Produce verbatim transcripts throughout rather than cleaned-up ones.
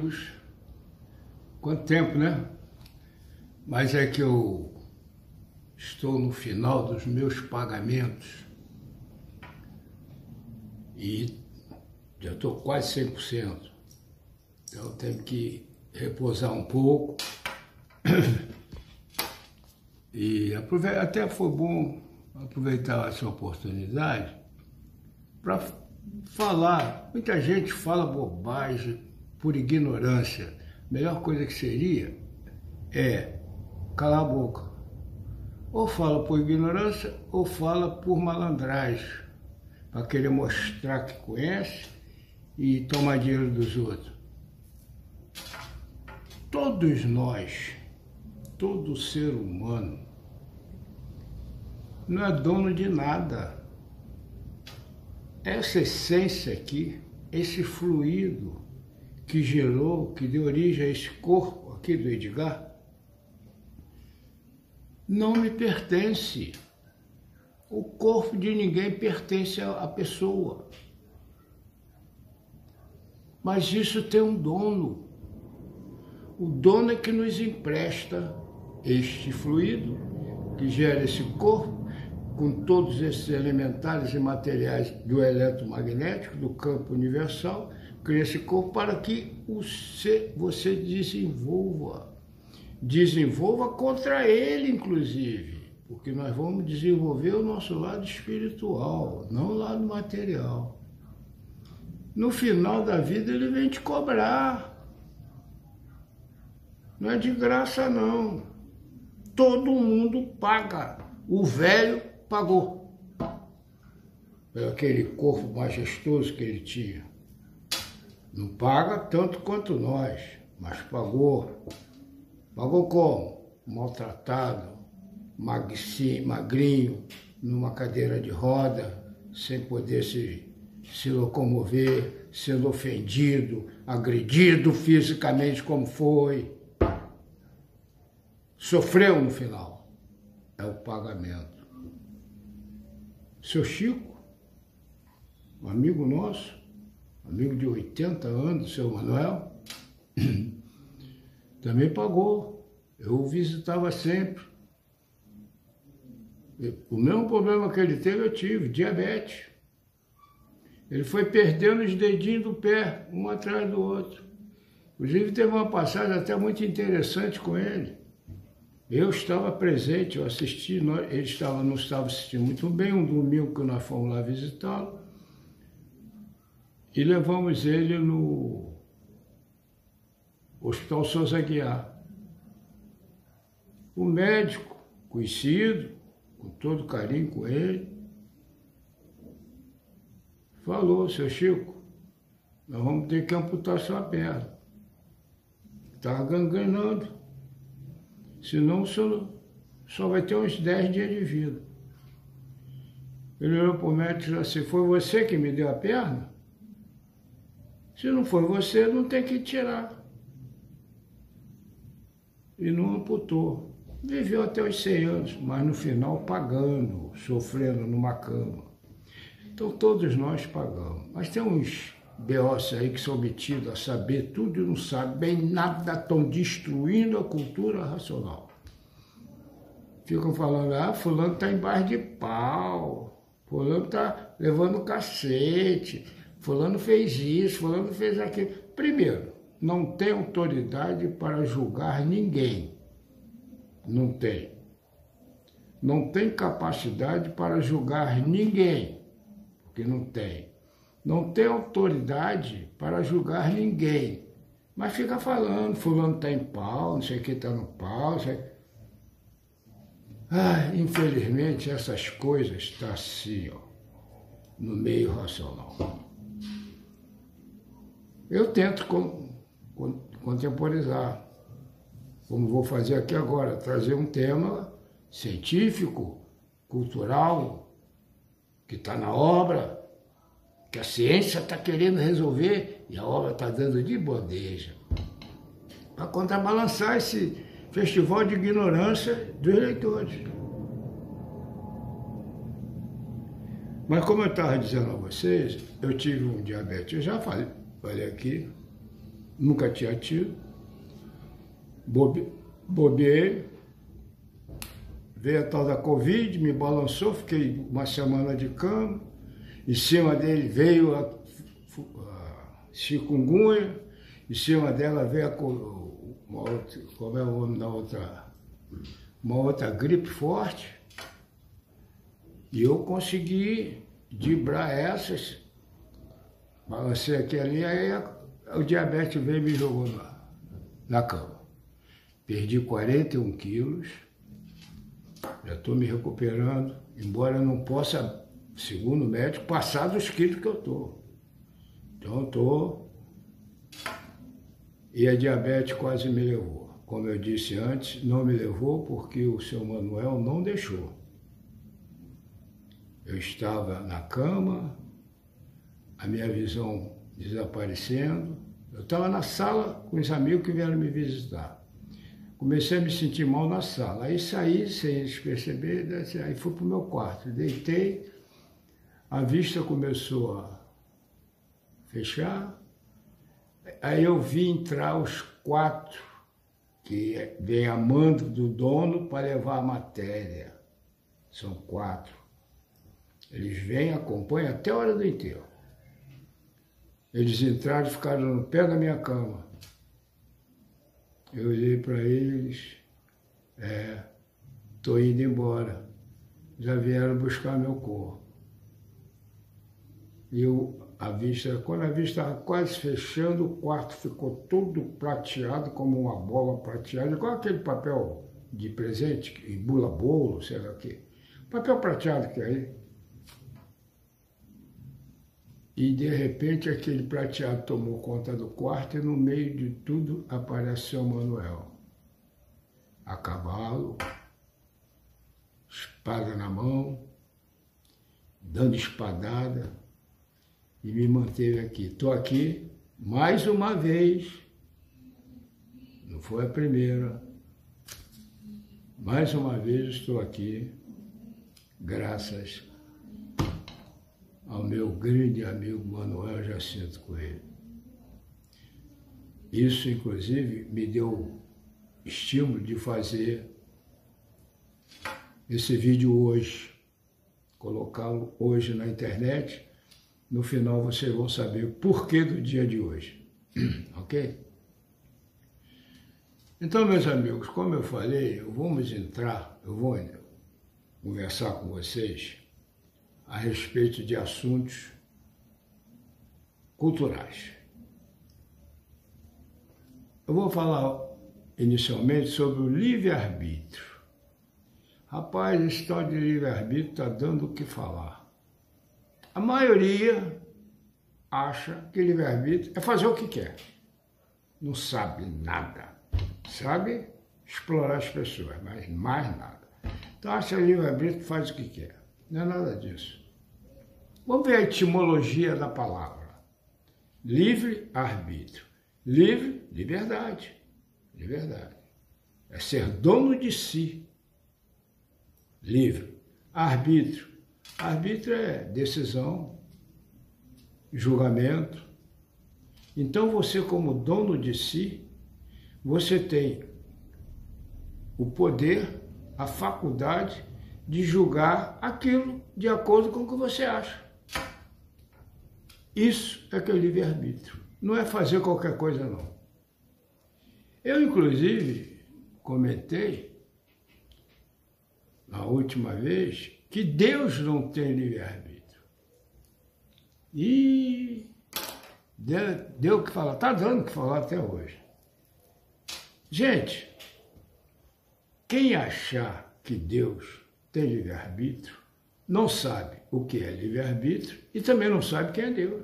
amigos. Quanto tempo, né? Mas é que eu estou no final dos meus pagamentos e já estou quase cem por cento. Então eu tenho que repousar um pouco. E até foi bom aproveitar essa oportunidade para falar. Muita gente fala bobagem por ignorância. A melhor coisa que seria é calar a boca. Ou fala por ignorância ou fala por malandragem, para querer mostrar que conhece e tomar dinheiro dos outros. Todos nós, todo ser humano, não é dono de nada. Essa essência aqui, esse fluido que gerou, que deu origem a esse corpo aqui do Edgar, não me pertence. O corpo de ninguém pertence à pessoa. Mas isso tem um dono. O dono é que nos empresta este fluido, que gera esse corpo, com todos esses elementares e materiais do eletromagnético, do campo universal, cria esse corpo para que você, você desenvolva. Desenvolva contra ele, inclusive, porque nós vamos desenvolver o nosso lado espiritual, não o lado material. No final da vida ele vem te cobrar. Não é de graça, não. Todo mundo paga. O velho pagou. Pelo aquele corpo majestoso que ele tinha. Não paga tanto quanto nós, mas pagou. Pagou como? Maltratado, magrinho, magrinho, numa cadeira de roda, sem poder se, se locomover, sendo ofendido, agredido fisicamente como foi. Sofreu no final. É o pagamento. Seu Chico, um amigo nosso, amigo de oitenta anos, seu Manuel, também pagou. Eu o visitava sempre. O mesmo problema que ele teve, eu tive, diabetes. Ele foi perdendo os dedinhos do pé, um atrás do outro. Inclusive, teve uma passagem até muito interessante com ele. Eu estava presente, eu assisti, ele estava, não estava assistindo muito bem, um domingo que nós fomos lá visitá-lo, e levamos ele no Hospital Souza Aguiar. O médico, conhecido, com todo carinho com ele, falou: seu Chico, nós vamos ter que amputar sua perna. Está gangrenando. Senão o senhor só vai ter uns dez dias de vida. Ele olhou para o médico e disse assim: foi você que me deu a perna? Se não foi você, não tem que tirar. E não amputou. Viveu até os cem anos, mas no final pagando, sofrendo numa cama. Então todos nós pagamos. Mas tem uns B Os aí que são metidos a saber tudo e não sabem nada, estão destruindo a cultura racional. Ficam falando: ah, fulano está embaixo de pau, fulano está levando cacete, fulano fez isso, fulano fez aquilo. Primeiro, não tem autoridade para julgar ninguém. Não tem. Não tem capacidade para julgar ninguém, porque não tem. Não tem autoridade para julgar ninguém. Mas fica falando, fulano está em pau, não sei o que está no pau. Não sei... Ah, infelizmente essas coisas estão assim, ó, no meio racional. Eu tento com, com, contemporizar, como vou fazer aqui agora, trazer um tema científico, cultural, que está na obra, que a ciência está querendo resolver e a obra está dando de bandeja, para contrabalançar esse festival de ignorância dos leitores. Mas como eu estava dizendo a vocês, eu tive um diabetes, eu já falei, falei aqui, nunca tinha tido, bobe, bobeei, veio a tal da Covid, me balançou, fiquei uma semana de cama, em cima dele veio a, a chikungunya, em cima dela veio a, uma outra, como é o nome da outra, uma outra gripe forte, e eu consegui driblar essas, balancei aqui ali, aí a, o diabetes veio e me jogou na, na cama. Perdi quarenta e um quilos, já estou me recuperando, embora eu não possa, segundo o médico, passar dos quilos que eu estou. Então eu estou... E a diabetes quase me levou. Como eu disse antes, não me levou porque o seu Manuel não deixou. Eu estava na cama, a minha visão desaparecendo. Eu estava na sala com os amigos que vieram me visitar. Comecei a me sentir mal na sala. Aí saí sem eles perceberem, aí fui para o meu quarto. Deitei, a vista começou a fechar. Aí eu vi entrar os quatro que vem a mando do dono para levar a matéria. São quatro. Eles vêm, acompanham até a hora do enterro. Eles entraram e ficaram no pé da minha cama. Eu olhei para eles, é, estou indo embora. Já vieram buscar meu corpo. E eu, a vista, quando a vista estava quase fechando, o quarto ficou todo prateado, como uma bola prateada, igual aquele papel de presente, que bula bolo, sei lá o quê. Papel prateado que é aí. E, de repente, aquele prateado tomou conta do quarto e, no meio de tudo, apareceu o Manuel. A cavalo, espada na mão, dando espadada, e me manteve aqui. Estou aqui, mais uma vez, não foi a primeira, mais uma vez estou aqui, graças a ao meu grande amigo Manuel Jacinto Coelho. Isso, inclusive, me deu estímulo de fazer esse vídeo hoje, colocá-lo hoje na internet. No final vocês vão saber o porquê do dia de hoje, ok? Então, meus amigos, como eu falei, vamos entrar, eu vou conversar com vocês a respeito de assuntos culturais. Eu vou falar inicialmente sobre o livre-arbítrio. Rapaz, esse tal de livre-arbítrio está dando o que falar. A maioria acha que livre-arbítrio é fazer o que quer. Não sabe nada. Sabe explorar as pessoas, mas mais nada. Então acha que livre-arbítrio faz o que quer. Não é nada disso. Vamos ver a etimologia da palavra. Livre-arbítrio. Livre, liberdade. Liberdade. É ser dono de si. Livre. Arbítrio. Arbítrio é decisão, julgamento. Então você, como dono de si, você tem o poder, a faculdade de julgar aquilo de acordo com o que você acha. Isso é que é o livre-arbítrio. Não é fazer qualquer coisa, não. Eu, inclusive, comentei, na última vez, que Deus não tem livre-arbítrio. E deu, deu o que falar. Está dando o que falar até hoje. Gente, quem achar que Deus tem livre-arbítrio, não sabe o que é livre-arbítrio e também não sabe quem é Deus.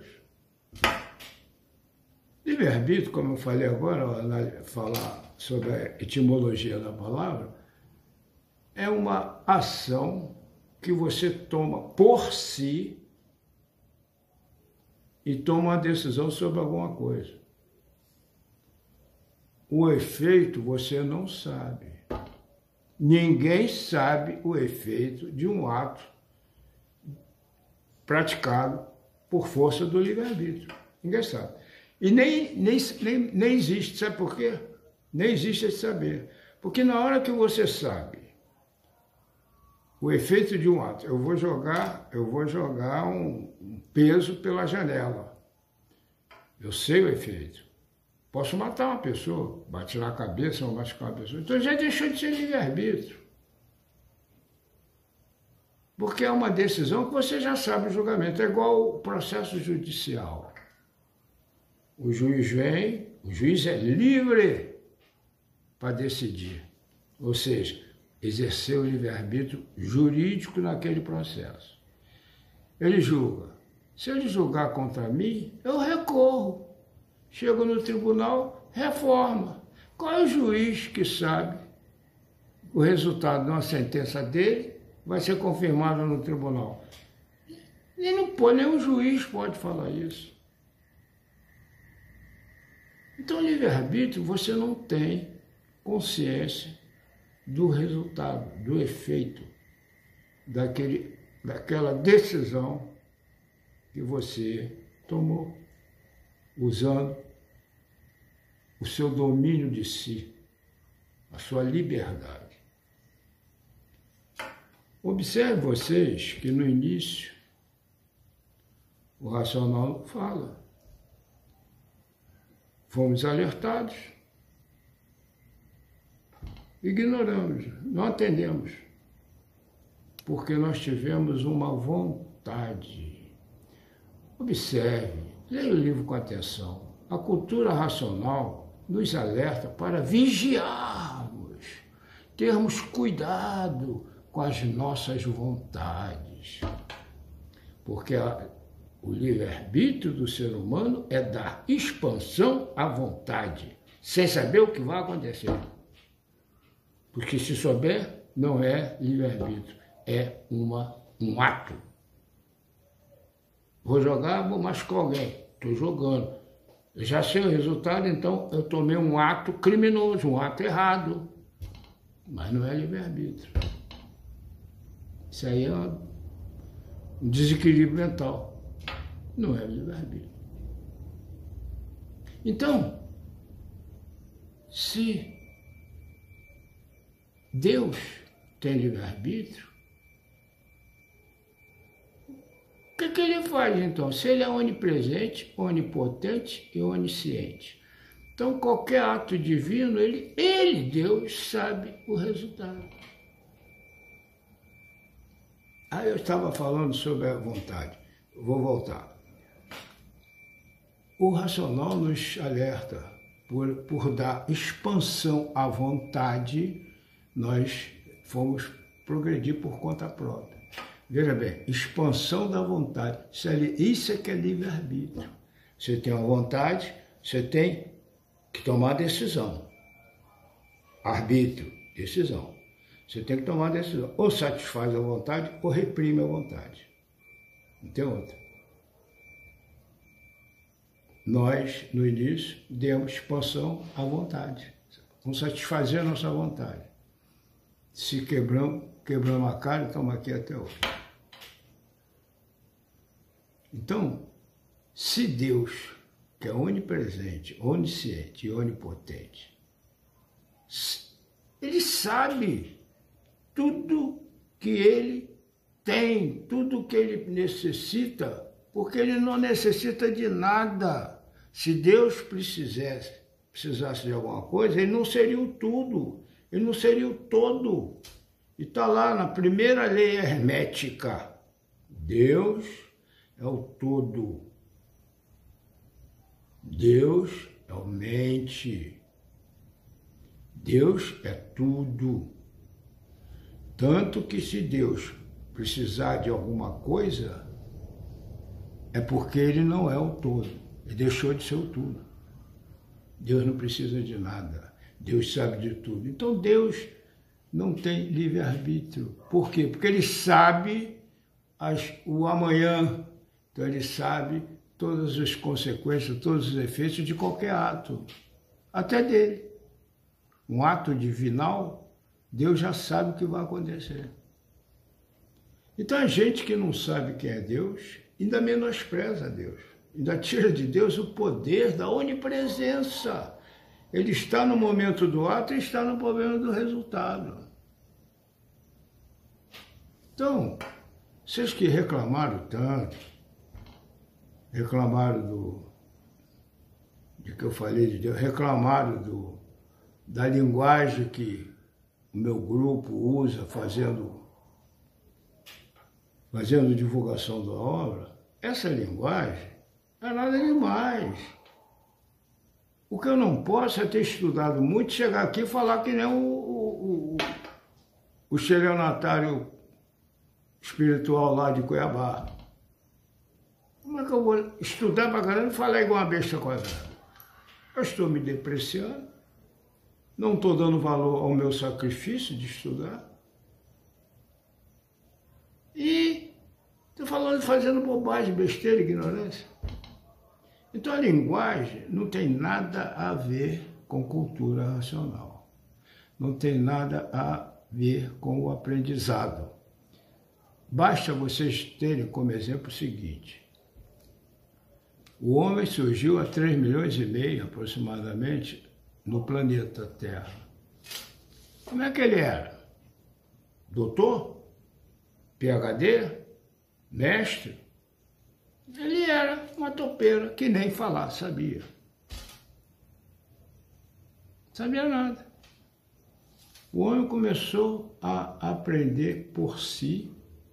Livre-arbítrio, como eu falei agora, falar sobre a etimologia da palavra, é uma ação que você toma por si e toma uma decisão sobre alguma coisa. O efeito você não sabe. Ninguém sabe o efeito de um ato praticado por força do livre-arbítrio. Ninguém sabe. E nem, nem, nem, nem existe, sabe por quê? Nem existe esse saber. Porque na hora que você sabe o efeito de um ato, eu vou jogar, eu vou jogar um, um peso pela janela. Eu sei o efeito. Posso matar uma pessoa, bater na cabeça ou machucar uma pessoa. Então já deixou de ser livre-arbítrio. Porque é uma decisão que você já sabe o julgamento. É igual o processo judicial. O juiz vem, o juiz é livre para decidir. Ou seja, exercer o livre-arbítrio jurídico naquele processo. Ele julga. Se ele julgar contra mim, eu recorro. Chego no tribunal, reforma. Qual é o juiz que sabe o resultado de uma sentença dele vai ser confirmado no tribunal? Nem, não pode, nem o juiz pode falar isso. Então, livre-arbítrio, você não tem consciência do resultado, do efeito daquele, daquela decisão que você tomou, usando o seu domínio de si, a sua liberdade. Observe vocês que no início o racional fala. Fomos alertados, ignoramos, não atendemos, porque nós tivemos uma vontade. Observe, leia o livro com atenção. A cultura racional nos alerta para vigiarmos, termos cuidado com as nossas vontades, porque a, o livre-arbítrio do ser humano é dar expansão à vontade, sem saber o que vai acontecer. Porque se souber, não é livre-arbítrio, é uma, um ato. Vou jogar, vou machucar alguém, estou jogando. Eu já sei o resultado, então eu tomei um ato criminoso, um ato errado. Mas não é livre-arbítrio. Isso aí é um desequilíbrio mental. Não é livre-arbítrio. Então, se Deus tem livre-arbítrio, o que, que ele faz então? Se ele é onipresente, onipotente e onisciente. Então, qualquer ato divino, ele, ele, Deus, sabe o resultado. Aí eu estava falando sobre a vontade. Vou voltar. O racional nos alerta por, por dar expansão à vontade, nós fomos progredir por conta própria. Veja bem, expansão da vontade, isso é, isso é que é livre-arbítrio. Você tem uma vontade, você tem que tomar decisão. Arbítrio, decisão. Você tem que tomar decisão. Ou satisfaz a vontade ou reprime a vontade. Não tem outra. Nós, no início, demos expansão à vontade. Vamos satisfazer a nossa vontade. Se quebramos, quebramos a cara, estamos aqui até hoje. Então, se Deus, que é onipresente, onisciente e onipotente, ele sabe tudo que ele tem, tudo que ele necessita, porque ele não necessita de nada. Se Deus precisasse, precisasse de alguma coisa, ele não seria o tudo, ele não seria o todo. E está lá na primeira lei hermética, Deus é o todo. Deus é o mente. Deus é tudo. Tanto que se Deus precisar de alguma coisa, é porque ele não é o todo. Ele deixou de ser o tudo. Deus não precisa de nada. Deus sabe de tudo. Então Deus não tem livre-arbítrio. Por quê? Porque ele sabe as, o amanhã. Então ele sabe todas as consequências, todos os efeitos de qualquer ato. Até dele. Um ato divinal, Deus já sabe o que vai acontecer. Então a gente que não sabe quem é Deus, ainda menospreza Deus. ainda tira de Deus o poder da onipresença. Ele está no momento do ato e está no momento do resultado. Então, vocês que reclamaram tanto, reclamaram do, de que eu falei de Deus, reclamaram do, da linguagem que o meu grupo usa fazendo, fazendo divulgação da obra, essa linguagem não é nada demais. O que eu não posso é ter estudado muito, chegar aqui e falar que nem o, o, o, o estelionatário espiritual lá de Cuiabá. Como é que eu vou estudar pra caramba e falar igual uma besta quadrada? Eu estou me depreciando, não estou dando valor ao meu sacrifício de estudar. E estou falando, fazendo bobagem, besteira, ignorância. Então a linguagem não tem nada a ver com cultura racional. Não tem nada a ver com o aprendizado. Basta vocês terem como exemplo o seguinte. O homem surgiu há três milhões e meio, aproximadamente, no planeta Terra. Como é que ele era? Doutor? P H D? Mestre? Ele era uma topeira que nem falar sabia. Sabia nada. O homem começou a aprender por si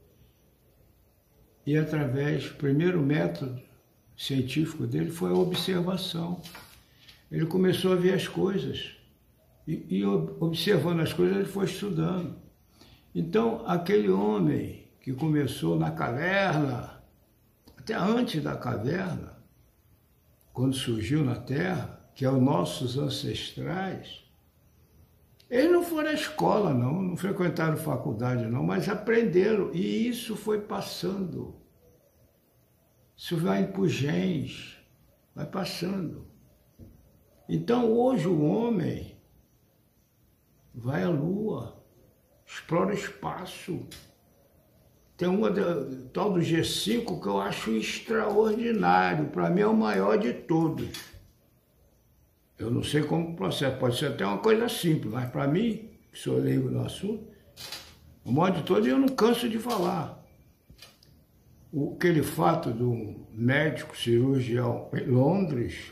e através, o primeiro método científico dele foi a observação. Ele começou a ver as coisas e, e observando as coisas ele foi estudando. Então, aquele homem que começou na caverna, até antes da caverna, quando surgiu na Terra, que é os nossos ancestrais, eles não foram à escola, não, não frequentaram faculdade, não, mas aprenderam, e isso foi passando. Isso vai para os genes, vai passando. Então, hoje o homem vai à Lua, explora o espaço. Tem uma da, tal do G cinco que eu acho extraordinário, para mim é o maior de todos. Eu não sei como processa, pode ser até uma coisa simples, mas para mim, que sou leigo no assunto, o maior de todos eu não canso de falar. O, aquele fato de um médico cirurgião em Londres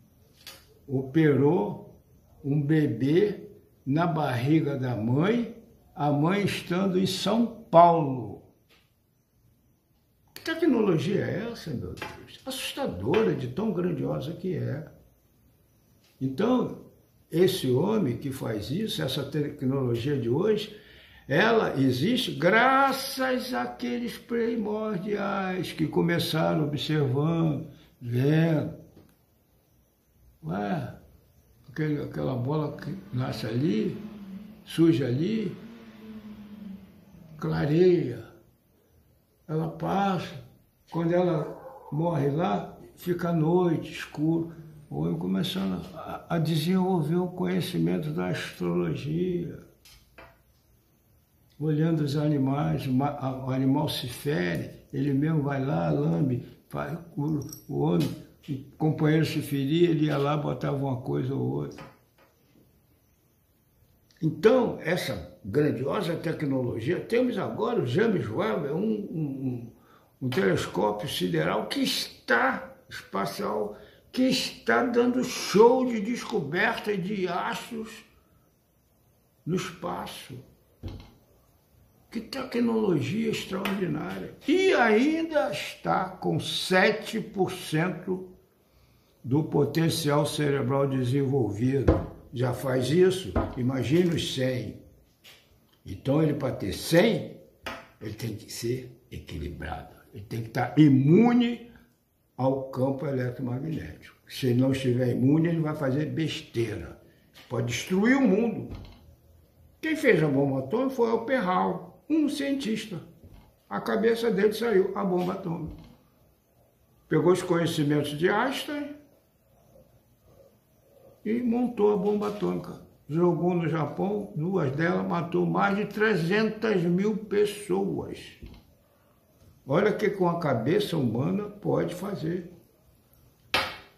operou um bebê na barriga da mãe, a mãe estando em São Paulo. Que tecnologia é essa, meu Deus? Assustadora de tão grandiosa que é. Então, esse homem que faz isso, essa tecnologia de hoje, ela existe graças àqueles primordiais que começaram observando, vendo. Ué, aquele, aquela bola que nasce ali, surge ali, clareia, ela passa, quando ela morre lá, fica à noite, escuro. O homem começando a, a desenvolver o conhecimento da astrologia, olhando os animais, o animal se fere, ele mesmo vai lá, lambe, faz, o, o homem, o companheiro se feria, ele ia lá, botava uma coisa ou outra. Então, essa grandiosa tecnologia, temos agora o James Webb, um, um, um telescópio sideral que está, espacial, que está dando show de descoberta de astros no espaço. Que tecnologia extraordinária. E ainda está com sete por cento do potencial cerebral desenvolvido. Já faz isso? Imagina os cem. Então, ele para ter cem, ele tem que ser equilibrado. Ele tem que estar imune ao campo eletromagnético. Se ele não estiver imune, ele vai fazer besteira. Pode destruir o mundo. Quem fez a bomba atômica foi o Perral, um cientista. A cabeça dele saiu a bomba atômica. Pegou os conhecimentos de Einstein e montou a bomba atômica. Jogou no Japão, duas delas, matou mais de trezentas mil pessoas. Olha o que com a cabeça humana pode fazer.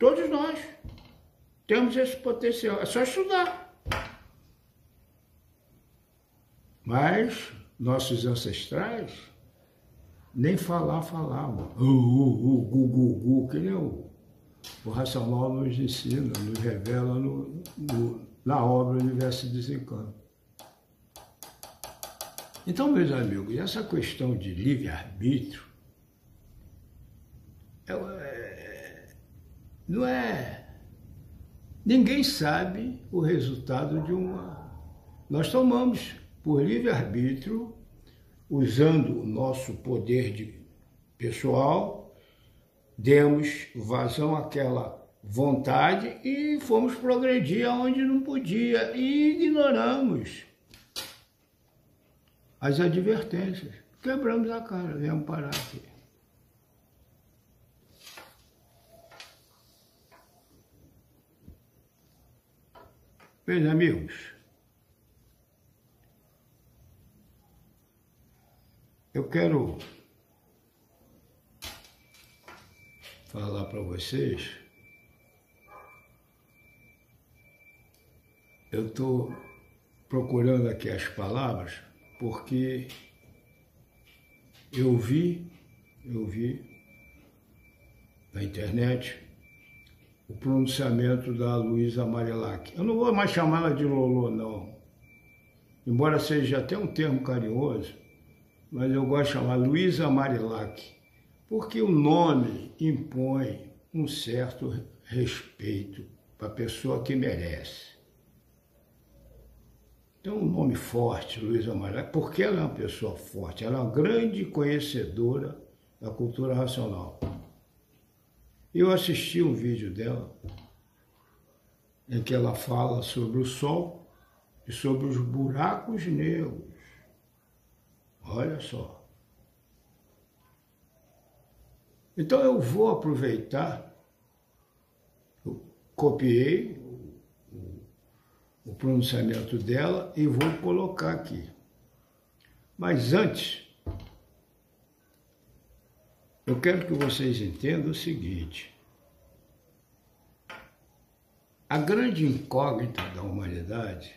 Todos nós temos esse potencial, é só estudar. Mas nossos ancestrais nem falar falavam. Uh, uh, uh, gu, gu, gu, que nem o, o racional nos ensina, nos revela no, no, na obra Universo de Desencanto. Então, meus amigos, essa questão de livre-arbítrio é, é, não é... Ninguém sabe o resultado de uma... Nós tomamos por livre-arbítrio, usando o nosso poder de pessoal, demos vazão àquela vontade e fomos progredir aonde não podia e ignoramos as advertências. Quebramos a cara, viemos parar aqui. Meus amigos, eu quero falar para vocês, eu estou procurando aqui as palavras, porque eu vi, eu vi na internet o pronunciamento da Luísa Marilac. Eu não vou mais chamá-la de Lolô, não. Embora seja até um termo carinhoso, mas eu gosto de chamar Luísa Marilac, porque o nome impõe um certo respeito para a pessoa que merece. Então, um nome forte, Luísa Marilac, porque ela é uma pessoa forte, ela é uma grande conhecedora da cultura racional. Eu assisti um vídeo dela, em que ela fala sobre o Sol e sobre os buracos negros. Olha só. Então eu vou aproveitar, eu copiei o, o, o pronunciamento dela e vou colocar aqui. Mas antes, eu quero que vocês entendam o seguinte. A grande incógnita da humanidade,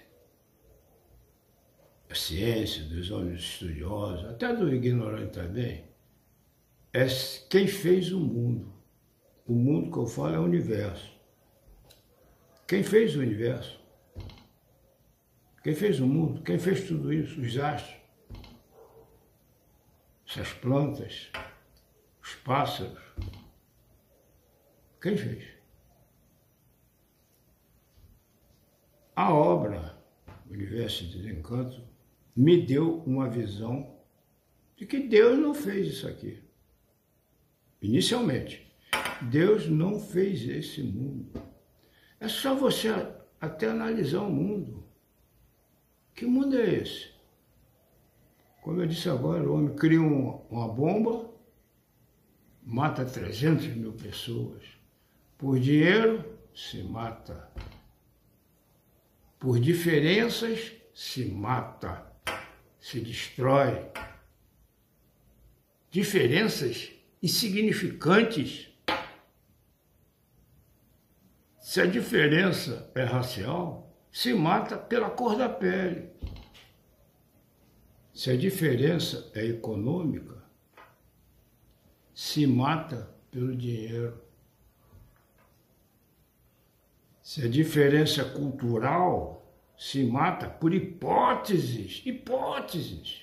a ciência, dos homens estudiosos, até do ignorante também, é quem fez o mundo. O mundo que eu falo é o universo. Quem fez o universo? Quem fez o mundo? Quem fez tudo isso? Os astros, essas plantas, os pássaros. Quem fez? A obra Universo de Desencanto me deu uma visão de que Deus não fez isso aqui. Inicialmente, Deus não fez esse mundo. É só você até analisar o mundo. Que mundo é esse? Como eu disse agora, o homem cria uma, uma bomba, mata trezentas mil pessoas. Por dinheiro, se mata. Por diferenças, se mata, se destrói. Diferenças insignificantes. Se a diferença é racial, se mata pela cor da pele. Se a diferença é econômica, se mata pelo dinheiro. Se a diferença é cultural, se mata por hipóteses, hipóteses.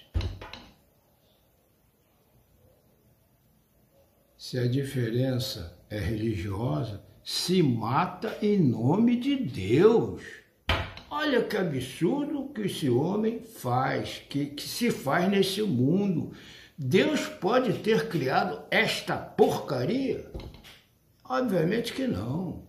Se a diferença é religiosa, se mata em nome de Deus. Olha que absurdo que esse homem faz, que, que se faz nesse mundo. Deus pode ter criado esta porcaria? Obviamente que não.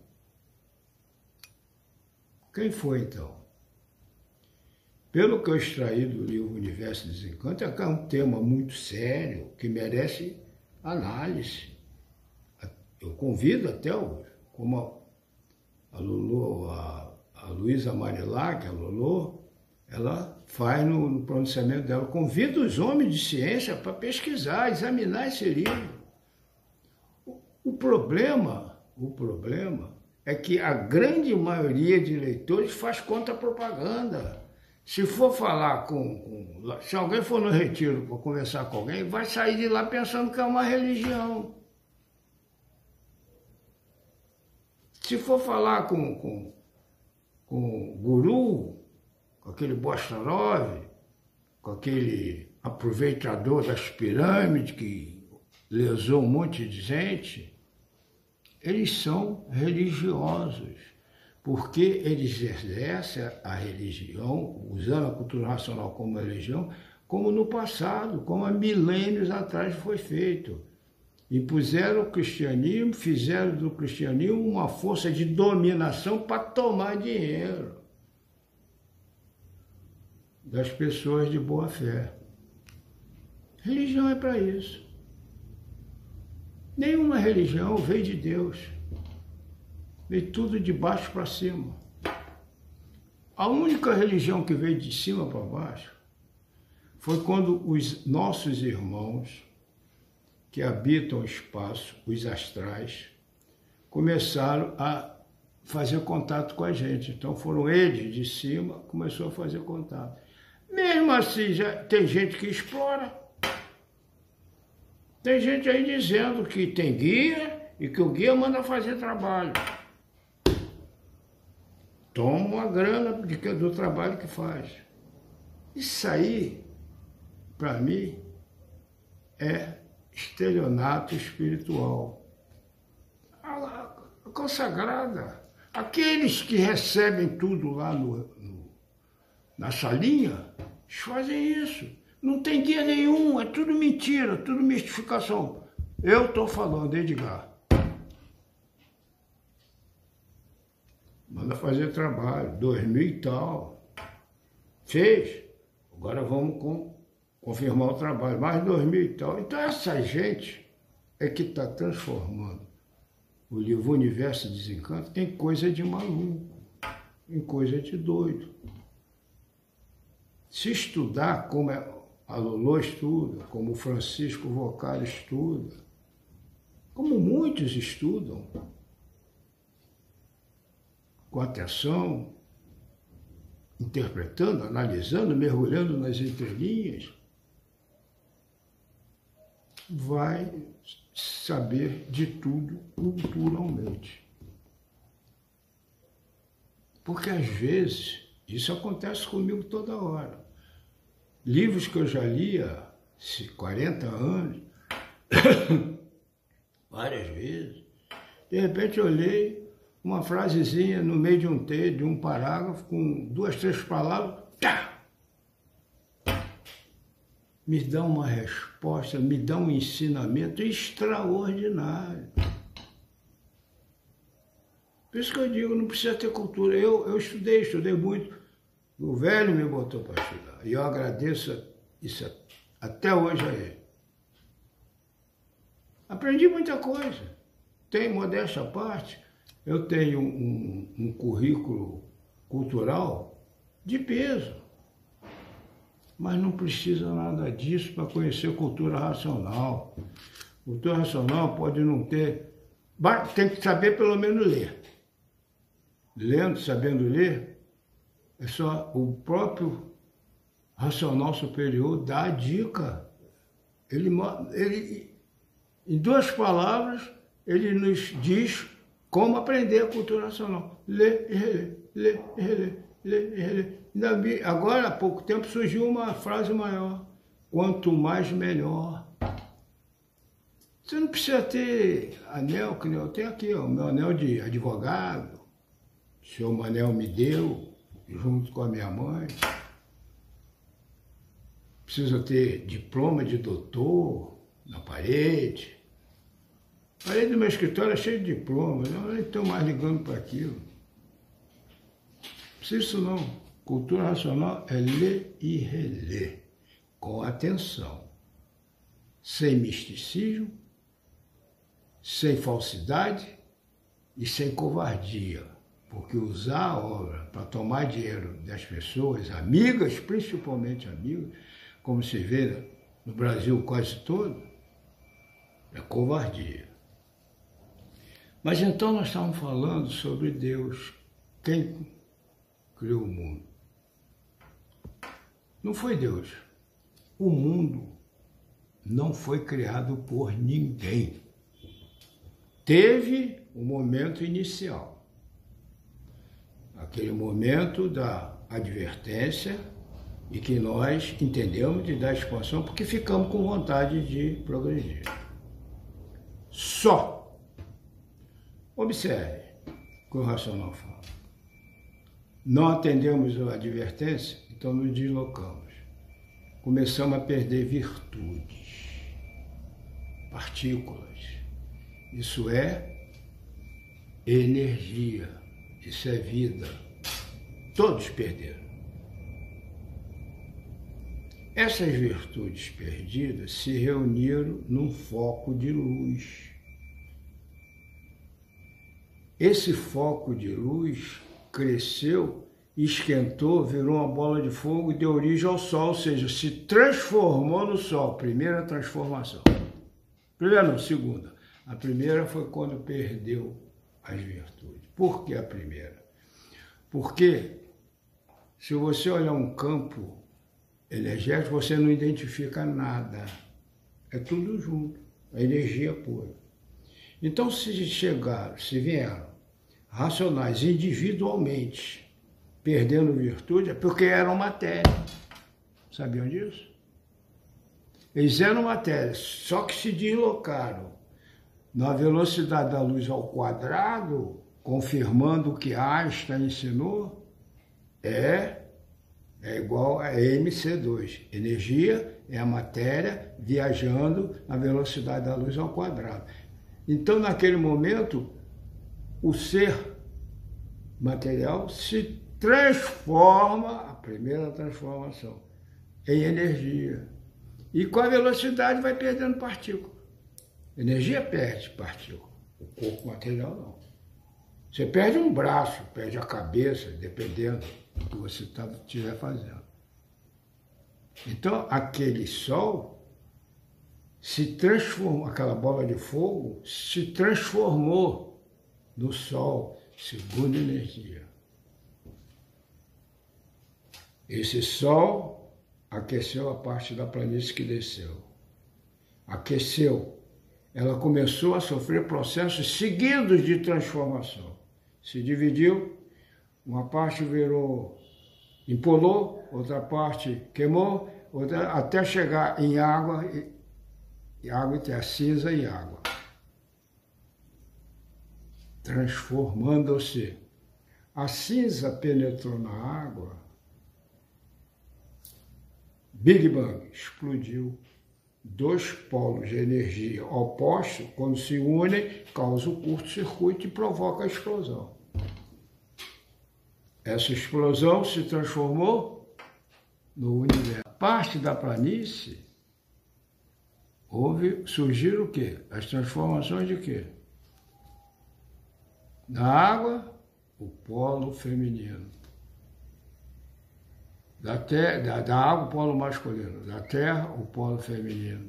Quem foi então? Pelo que eu extraí do livro Universo de Desencanto, é um tema muito sério, que merece análise. Eu convido até, o, como a, a Lulu, a, a Luísa Marilac, a Lulu, ela faz no, no pronunciamento dela, convido os homens de ciência para pesquisar, examinar esse livro. O, o problema O problema é que a grande maioria de leitores faz contra-propaganda. Se for falar com, com... Se alguém for no retiro para conversar com alguém, vai sair de lá pensando que é uma religião. Se for falar com, com, com o guru, com aquele Bostanov, com aquele aproveitador das pirâmides que lesou um monte de gente, eles são religiosos, porque eles exercem a religião, usando a cultura racional como religião, como no passado, como há milênios atrás foi feito. Impuseram o cristianismo, fizeram do cristianismo uma força de dominação para tomar dinheiro das pessoas de boa fé. Religião é para isso. Nenhuma religião veio de Deus. Veio tudo de baixo para cima. A única religião que veio de cima para baixo foi quando os nossos irmãos que habitam o espaço, os astrais, começaram a fazer contato com a gente. Então foram eles de cima, começou a fazer contato. Mesmo assim, já tem gente que explora. Tem gente aí dizendo que tem guia e que o guia manda fazer trabalho. Toma uma grana do trabalho que faz. Isso aí, para mim, é estelionato espiritual. A, a consagrada. Aqueles que recebem tudo lá no, no, na salinha, eles fazem isso. Não tem guia nenhum, é tudo mentira, tudo mistificação. Eu estou falando, Edgar. Manda fazer trabalho, dois mil e tal. Fez. Agora vamos com, confirmar o trabalho, mais dois mil e tal. Então essa gente é que está transformando o livro Universo Desencanto em coisa de maluco, em coisa de doido. Se estudar como a Lolo estuda, como o Francisco Vocari estuda, como muitos estudam, com atenção, interpretando, analisando, mergulhando nas entrelinhas, vai saber de tudo culturalmente. Porque às vezes, isso acontece comigo toda hora. Livros que eu já li há quarenta anos, várias vezes, de repente eu olhei uma frasezinha no meio de um texto, de um parágrafo, com duas, três palavras, tá! Me dá uma resposta, me dá um ensinamento extraordinário. Por isso que eu digo, não precisa ter cultura. Eu, eu estudei, estudei muito. O velho me botou para estudar. E eu agradeço isso até hoje a ele. Aprendi muita coisa. Tem, modéstia à parte, eu tenho um, um currículo cultural de peso. Mas não precisa nada disso para conhecer cultura racional. Cultura racional pode não ter... Tem que saber pelo menos ler. Lendo, sabendo ler, é só o próprio racional superior dá a dica. Ele, ele, em duas palavras, ele nos diz como aprender a cultura racional. Ler e reler, ler e reler, ler e reler. Agora, há pouco tempo, surgiu uma frase maior. Quanto mais, melhor. Você não precisa ter anel, que eu tenho aqui, ó, o meu anel de advogado. O senhor Manel me deu, junto com a minha mãe. Precisa ter diploma de doutor na parede. A parede do meu escritório é cheia de diplomas, eu nem estou mais ligando para aquilo. Não precisa disso não. Cultura racional é ler e reler, com atenção, sem misticismo, sem falsidade e sem covardia. Porque usar a obra para tomar dinheiro das pessoas, amigas, principalmente amigas, como se vê no Brasil quase todo, é covardia. Mas então nós estamos falando sobre Deus. Quem criou o mundo? Não foi Deus. O mundo não foi criado por ninguém. Teve o momento inicial. Aquele momento da advertência e que nós entendemos de dar expansão porque ficamos com vontade de progredir. Só. Observe o que o racional fala. Não atendemos a advertência, então nos deslocamos. Começamos a perder virtudes, partículas. Isso é energia, isso é vida. Todos perderam. Essas virtudes perdidas se reuniram num foco de luz. Esse foco de luz cresceu, esquentou, virou uma bola de fogo e deu origem ao Sol, ou seja, se transformou no Sol. Primeira transformação. Primeira não, segunda. A primeira foi quando perdeu as virtudes. Por que a primeira? Porque se você olhar um campo energético, você não identifica nada. É tudo junto, a energia pura. Então, se chegaram, se vieram racionais individualmente, perdendo virtude, é porque eram matéria. Sabiam disso? Eles eram matéria, só que se deslocaram na velocidade da luz ao quadrado, confirmando o que Einstein ensinou, é, é igual a M C dois. Energia é a matéria viajando na velocidade da luz ao quadrado. Então, naquele momento, o ser material se transforma, a primeira transformação, em energia. E com a velocidade vai perdendo partícula. Energia perde partícula, o corpo material não. Você perde um braço, perde a cabeça, dependendo do que você estiver fazendo. Então, aquele sol se transformou, aquela bola de fogo se transformou no Sol, segunda energia. Esse Sol aqueceu a parte da planície que desceu. Aqueceu. Ela começou a sofrer processos seguidos de transformação. Se dividiu, uma parte virou, empolou, outra parte queimou, outra, até chegar em água, e água tem a cinza e água. Transformando-se. A cinza penetrou na água, Big Bang, explodiu. Dois polos de energia opostos, quando se unem, causam o curto-circuito e provoca a explosão. Essa explosão se transformou no universo. Parte da planície, houve, surgiram o quê? As transformações de quê? Na água, o polo feminino. Da, terra, da, da água, o polo masculino. Da terra, o polo feminino.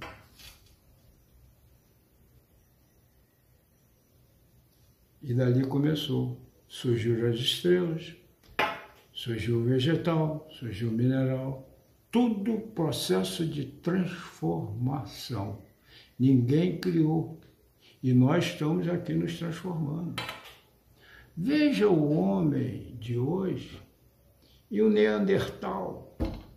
E dali começou. Surgiram as estrelas, surgiu o vegetal, surgiu o mineral. Tudo processo de transformação. Ninguém criou. E nós estamos aqui nos transformando. Veja o homem de hoje e o Neandertal.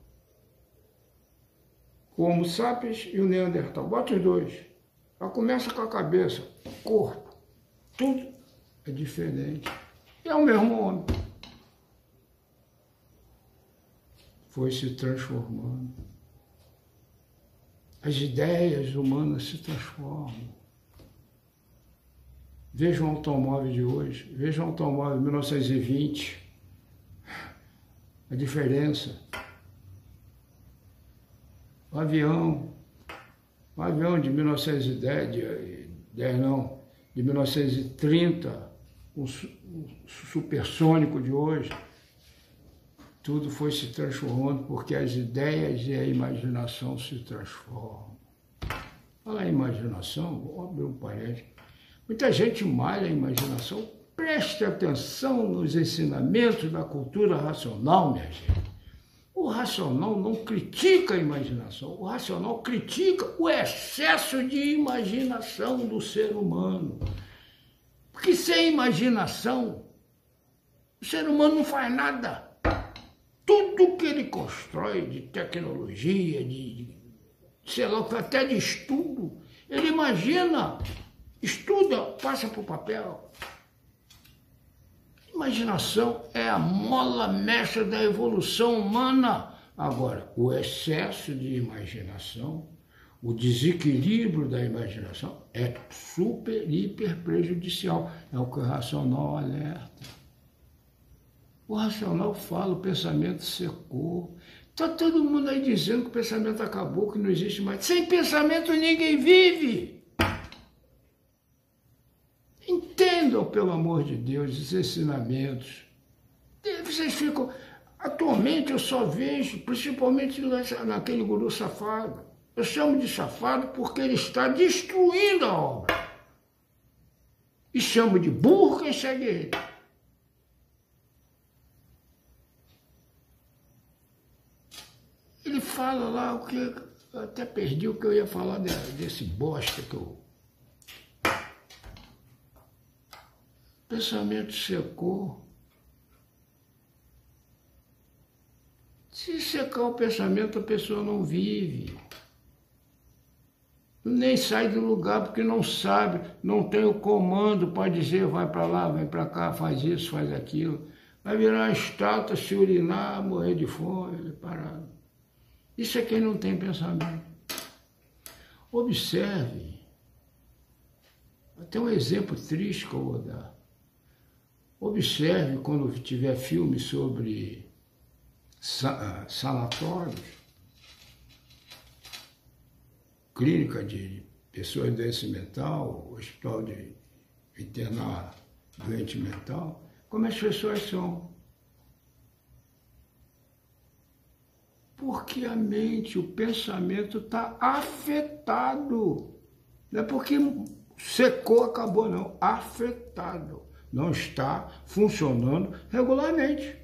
O Homo sapiens e o Neandertal. Bota os dois. Já começa com a cabeça, corpo. Tudo é diferente. É o mesmo homem. Foi se transformando. As ideias humanas se transformam. Veja o automóvel de hoje, veja o automóvel de mil novecentos e vinte. A diferença. O avião, o avião de mil novecentos e dez, de, dez não, de mil novecentos e trinta, o, o supersônico de hoje, tudo foi se transformando porque as ideias e a imaginação se transformam. Fala em imaginação, vou abrir um parênteses. Muita gente malha a imaginação. Preste atenção nos ensinamentos da cultura racional, minha gente. O racional não critica a imaginação, o racional critica o excesso de imaginação do ser humano. Porque sem imaginação, o ser humano não faz nada. Tudo que ele constrói de tecnologia, de, de sei lá, até de estudo, ele imagina, estuda, passa para o papel. Imaginação é a mola mestra da evolução humana. Agora, o excesso de imaginação, o desequilíbrio da imaginação é super, hiper prejudicial. É o que o racional alerta. O racional fala, o pensamento secou. Está todo mundo aí dizendo que o pensamento acabou, que não existe mais. Sem pensamento ninguém vive. Entendam, pelo amor de Deus, os ensinamentos. Vocês ficam... Atualmente eu só vejo, principalmente naquele guru safado. Eu chamo de safado porque ele está destruindo a obra. E chamo de burro quem segue ele. Ele fala lá o que... Eu até perdi o que eu ia falar desse bosta que eu... O pensamento secou. Se secar o pensamento, a pessoa não vive. Nem sai do lugar porque não sabe, não tem o comando para dizer vai para lá, vai para cá, faz isso, faz aquilo. Vai virar uma estátua, se urinar, morrer de fome, parado. Isso é quem não tem pensamento. Observe. Até um exemplo triste que eu vou dar. Observe quando tiver filme sobre sanatórios, clínica de pessoas de doença mental, hospital de internar doente mental, como as pessoas são. Porque a mente, o pensamento está afetado. Não é porque secou, acabou, não. Afetado. Não está funcionando regularmente.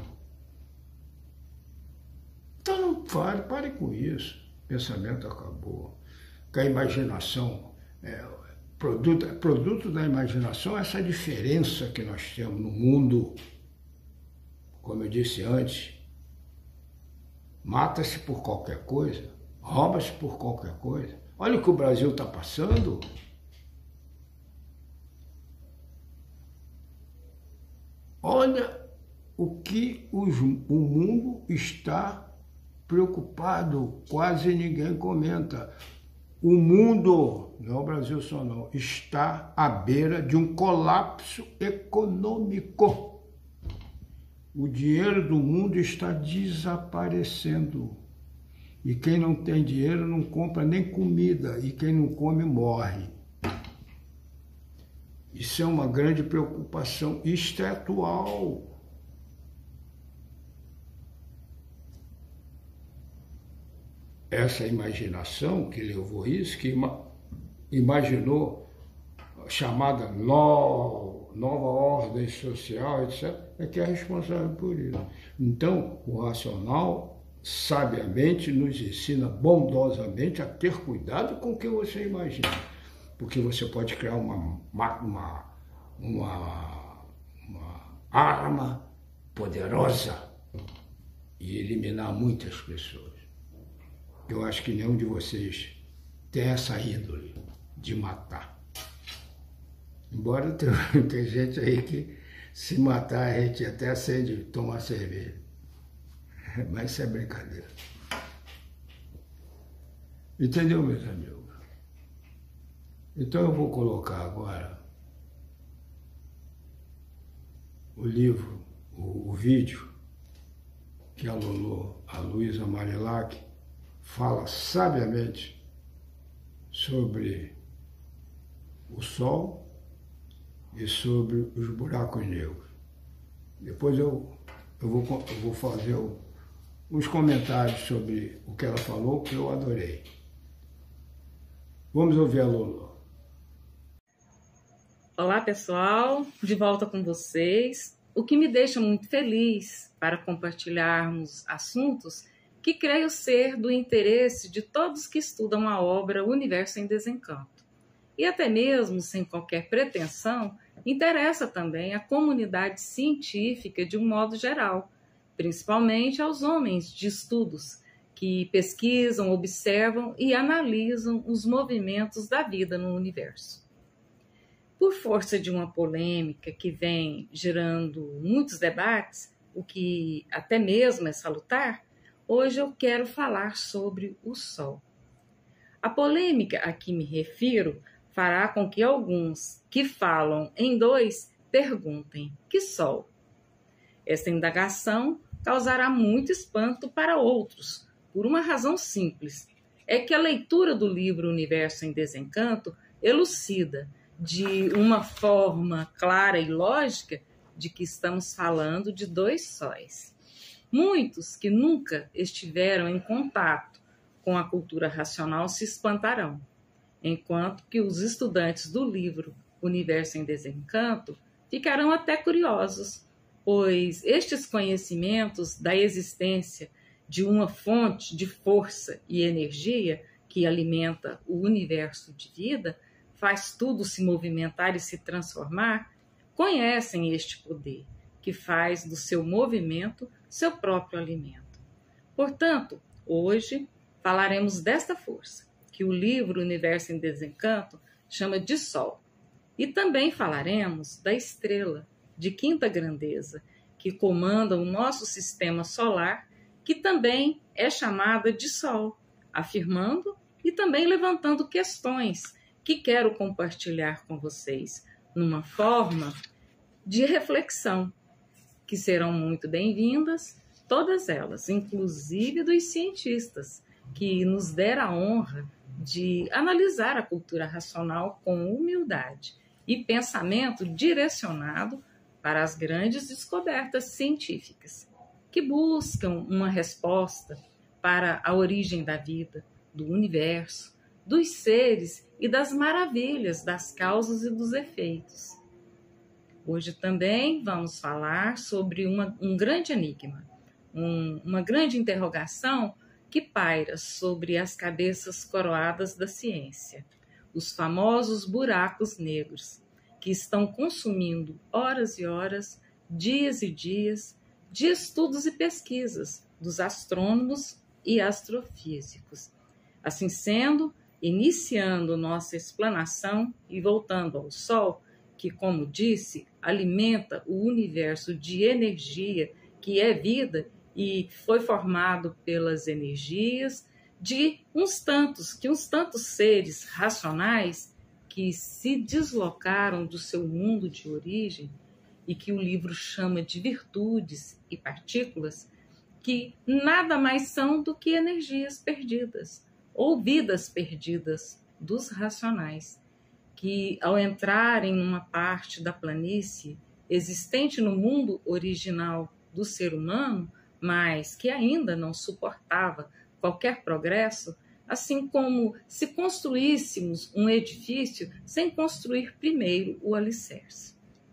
Então não pare, pare com isso. O pensamento acabou. Que a imaginação, é, produto, produto da imaginação, essa diferença que nós temos no mundo, como eu disse antes, mata-se por qualquer coisa, rouba-se por qualquer coisa. Olha o que o Brasil está passando. Olha o que os, o mundo está preocupado, quase ninguém comenta. O mundo, não é o Brasil só não, está à beira de um colapso econômico. O dinheiro do mundo está desaparecendo. E quem não tem dinheiro não compra nem comida, e quem não come morre. Isso é uma grande preocupação, isto é atual. Essa imaginação que levou isso, que imaginou a chamada no, nova ordem social, etcétera, é que é responsável por isso. Então, o racional, sabiamente, nos ensina bondosamente a ter cuidado com o que você imagina. Porque você pode criar uma, uma, uma, uma arma poderosa e eliminar muitas pessoas. Eu acho que nenhum de vocês tem essa índole de matar. Embora tenha gente aí que se matar a gente até acende tomar cerveja. Mas isso é brincadeira. Entendeu, meus amigos? Então eu vou colocar agora o livro, o, o vídeo que a Lolo, a Luísa Marilac, fala sabiamente sobre o Sol e sobre os buracos negros. Depois eu, eu, vou, eu vou fazer o, uns comentários sobre o que ela falou, que eu adorei. Vamos ouvir a Lolo. Olá, pessoal, de volta com vocês, o que me deixa muito feliz para compartilharmos assuntos que creio ser do interesse de todos que estudam a obra Universo em Desencanto. E até mesmo, sem qualquer pretensão, interessa também a comunidade científica de um modo geral, principalmente aos homens de estudos, que pesquisam, observam e analisam os movimentos da vida no universo. Por força de uma polêmica que vem gerando muitos debates, o que até mesmo é salutar, hoje eu quero falar sobre o Sol. A polêmica a que me refiro fará com que alguns que falam em dois perguntem: que Sol? Esta indagação causará muito espanto para outros, por uma razão simples: é que a leitura do livro Universo em Desencanto elucida de uma forma clara e lógica de que estamos falando de dois sóis. Muitos que nunca estiveram em contato com a cultura racional se espantarão, enquanto que os estudantes do livro Universo em Desencanto ficarão até curiosos, pois estes conhecimentos da existência de uma fonte de força e energia que alimenta o universo de vida, faz tudo se movimentar e se transformar, conhecem este poder, que faz do seu movimento seu próprio alimento. Portanto, hoje falaremos desta força, que o livro Universo em Desencanto chama de Sol. E também falaremos da estrela de quinta grandeza, que comanda o nosso sistema solar, que também é chamada de Sol, afirmando e também levantando questões que quero compartilhar com vocês numa forma de reflexão, que serão muito bem-vindas, todas elas, inclusive dos cientistas, que nos deram a honra de analisar a cultura racional com humildade e pensamento direcionado para as grandes descobertas científicas, que buscam uma resposta para a origem da vida, do universo, dos seres e das maravilhas das causas e dos efeitos. Hoje também vamos falar sobre uma, um grande enigma, um, uma grande interrogação que paira sobre as cabeças coroadas da ciência, os famosos buracos negros, que estão consumindo horas e horas, dias e dias, de estudos e pesquisas dos astrônomos e astrofísicos. Assim sendo, iniciando nossa explanação e voltando ao Sol, que, como disse, alimenta o universo de energia que é vida e foi formado pelas energias de uns tantos, que uns tantos seres racionais que se deslocaram do seu mundo de origem e que o livro chama de virtudes e partículas, que nada mais são do que energias perdidas ou vidas perdidas dos racionais, que ao entrarem numa parte da planície existente no mundo original do ser humano, mas que ainda não suportava qualquer progresso, assim como se construíssemos um edifício sem construir primeiro o alicerce.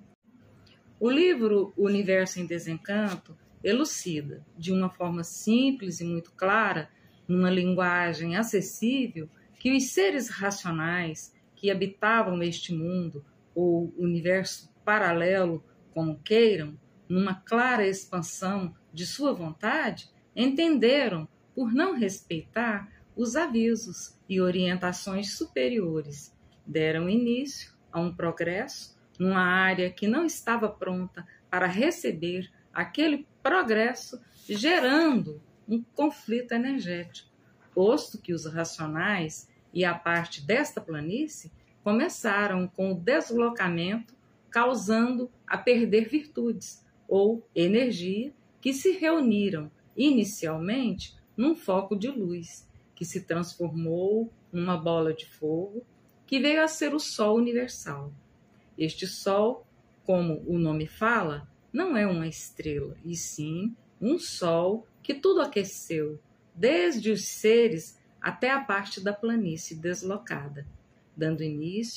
O livro Universo em Desencanto elucida, de uma forma simples e muito clara, numa linguagem acessível, que os seres racionais que habitavam este mundo, ou universo paralelo, como queiram, numa clara expansão de sua vontade, entenderam por não respeitar os avisos e orientações superiores, deram início a um progresso numa área que não estava pronta para receber aquele progresso, gerando um conflito energético, posto que os racionais e a parte desta planície começaram com o deslocamento, causando a perder virtudes ou energia que se reuniram inicialmente num foco de luz, que se transformou numa bola de fogo, que veio a ser o Sol universal. Este Sol, como o nome fala, não é uma estrela, e sim um Sol que tudo aqueceu, desde os seres até a parte da planície deslocada, dando início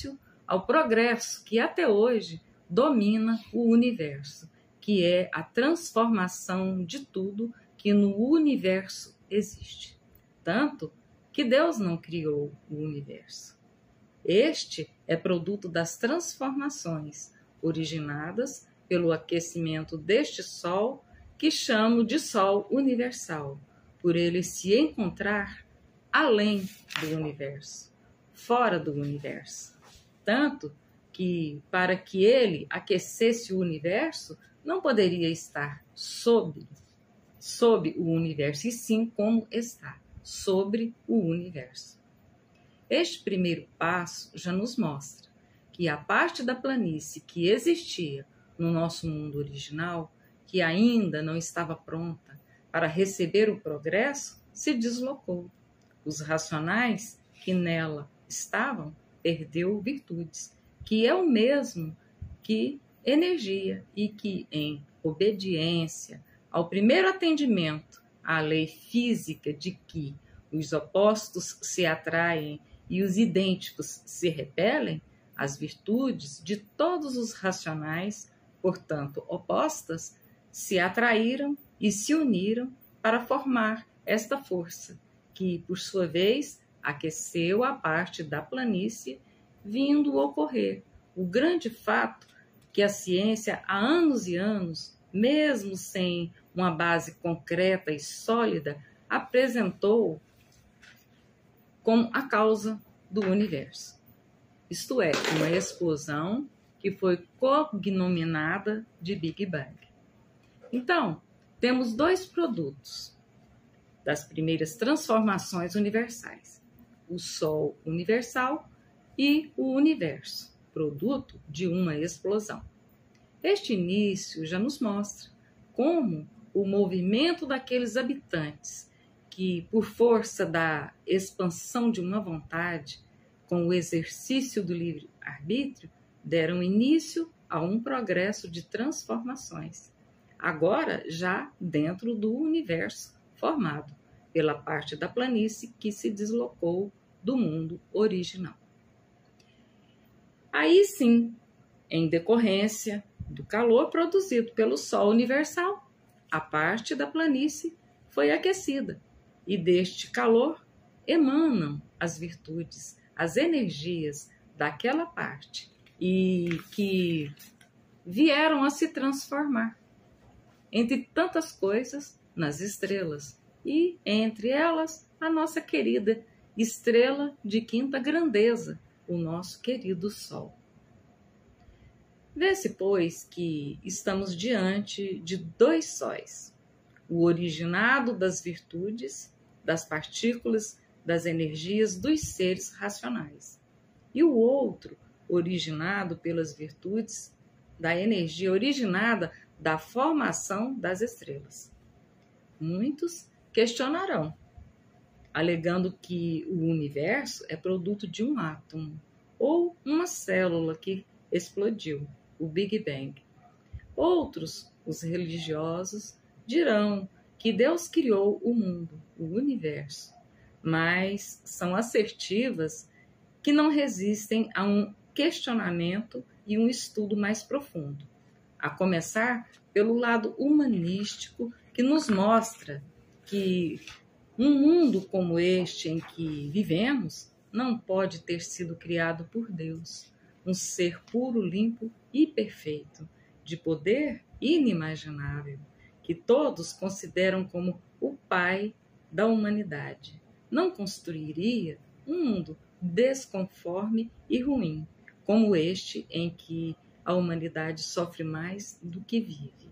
ao progresso que até hoje domina o universo, que é a transformação de tudo que no universo existe. Tanto que Deus não criou o universo. Este é produto das transformações originadas pelo aquecimento deste Sol, que chamo de Sol universal, por ele se encontrar além do universo, fora do universo. Tanto que, para que ele aquecesse o universo, não poderia estar sob, sob o universo, e sim como está, sobre o universo. Este primeiro passo já nos mostra que a parte da planície que existia no nosso mundo original, que ainda não estava pronta para receber o progresso, se deslocou. Os racionais que nela estavam perdeu virtudes, que é o mesmo que energia, e que, em obediência ao primeiro atendimento à lei física de que os opostos se atraem e os idênticos se repelem, as virtudes de todos os racionais, portanto opostas, se atraíram e se uniram para formar esta força, que, por sua vez, aqueceu a parte da planície, vindo ocorrer o grande fato que a ciência, há anos e anos, mesmo sem uma base concreta e sólida, apresentou como a causa do universo. Isto é, uma explosão que foi cognominada de Big Bang. Então, temos dois produtos das primeiras transformações universais: o Sol universal e o universo, produto de uma explosão. Este início já nos mostra como o movimento daqueles habitantes que, por força da expansão de uma vontade, com o exercício do livre-arbítrio, deram início a um progresso de transformações, agora já dentro do universo formado pela parte da planície que se deslocou do mundo original. Aí sim, em decorrência do calor produzido pelo Sol universal, a parte da planície foi aquecida, e deste calor emanam as virtudes, as energias daquela parte, e que vieram a se transformar, entre tantas coisas, nas estrelas, e entre elas a nossa querida estrela de quinta grandeza, o nosso querido Sol. Vê-se, pois, que estamos diante de dois sóis: o originado das virtudes, das partículas, das energias dos seres racionais, e o outro originado pelas virtudes da energia originada da formação das estrelas. Muitos questionarão, alegando que o universo é produto de um átomo ou uma célula que explodiu, o Big Bang. Outros, os religiosos, dirão que Deus criou o mundo, o universo, mas são assertivas que não resistem a um questionamento e um estudo mais profundo, a começar pelo lado humanístico, que nos mostra que um mundo como este em que vivemos não pode ter sido criado por Deus, um ser puro, limpo e perfeito, de poder inimaginável, que todos consideram como o pai da humanidade. Não construiria um mundo desconforme e ruim, como este em que a humanidade sofre mais do que vive.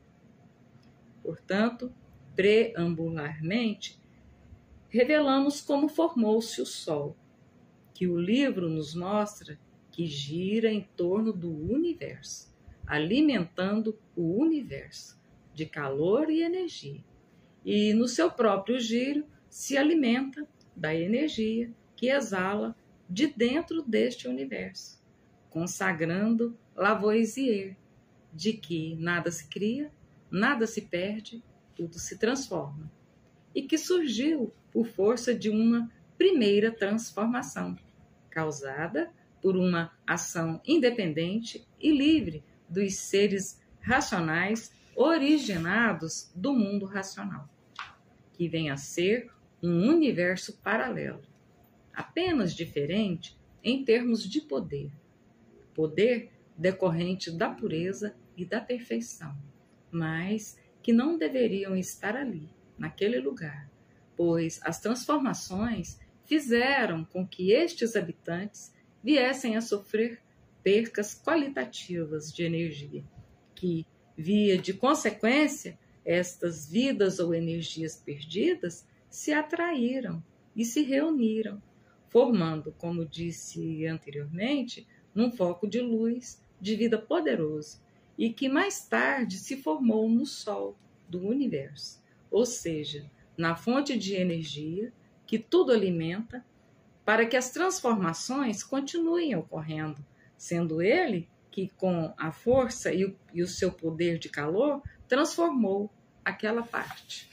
Portanto, preambularmente, revelamos como formou-se o Sol, que o livro nos mostra que gira em torno do universo, alimentando o universo de calor e energia, e no seu próprio giro se alimenta da energia que exala de dentro deste universo, consagrando Lavoisier, de que nada se cria, nada se perde, tudo se transforma, e que surgiu por força de uma primeira transformação, causada por uma ação independente e livre dos seres racionais originados do mundo racional, que vem a ser um universo paralelo, apenas diferente em termos de poder. Poder decorrente da pureza e da perfeição, mas que não deveriam estar ali, naquele lugar, pois as transformações fizeram com que estes habitantes viessem a sofrer percas qualitativas de energia, que, via de consequência, estas vidas ou energias perdidas se atraíram e se reuniram, formando, como disse anteriormente, num foco de luz de vida poderoso e que mais tarde se formou no Sol do universo, ou seja, na fonte de energia que tudo alimenta, para que as transformações continuem ocorrendo, sendo ele que, com a força e o, e o seu poder de calor, transformou aquela parte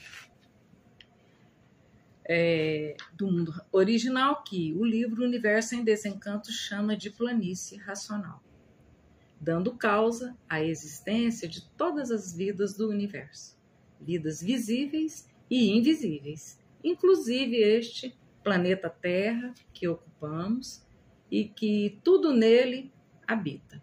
é, do mundo original que o livro Universo em Desencanto chama de planície racional, dando causa à existência de todas as vidas do universo, vidas visíveis e invisíveis, inclusive este planeta Terra que ocupamos e que tudo nele habita.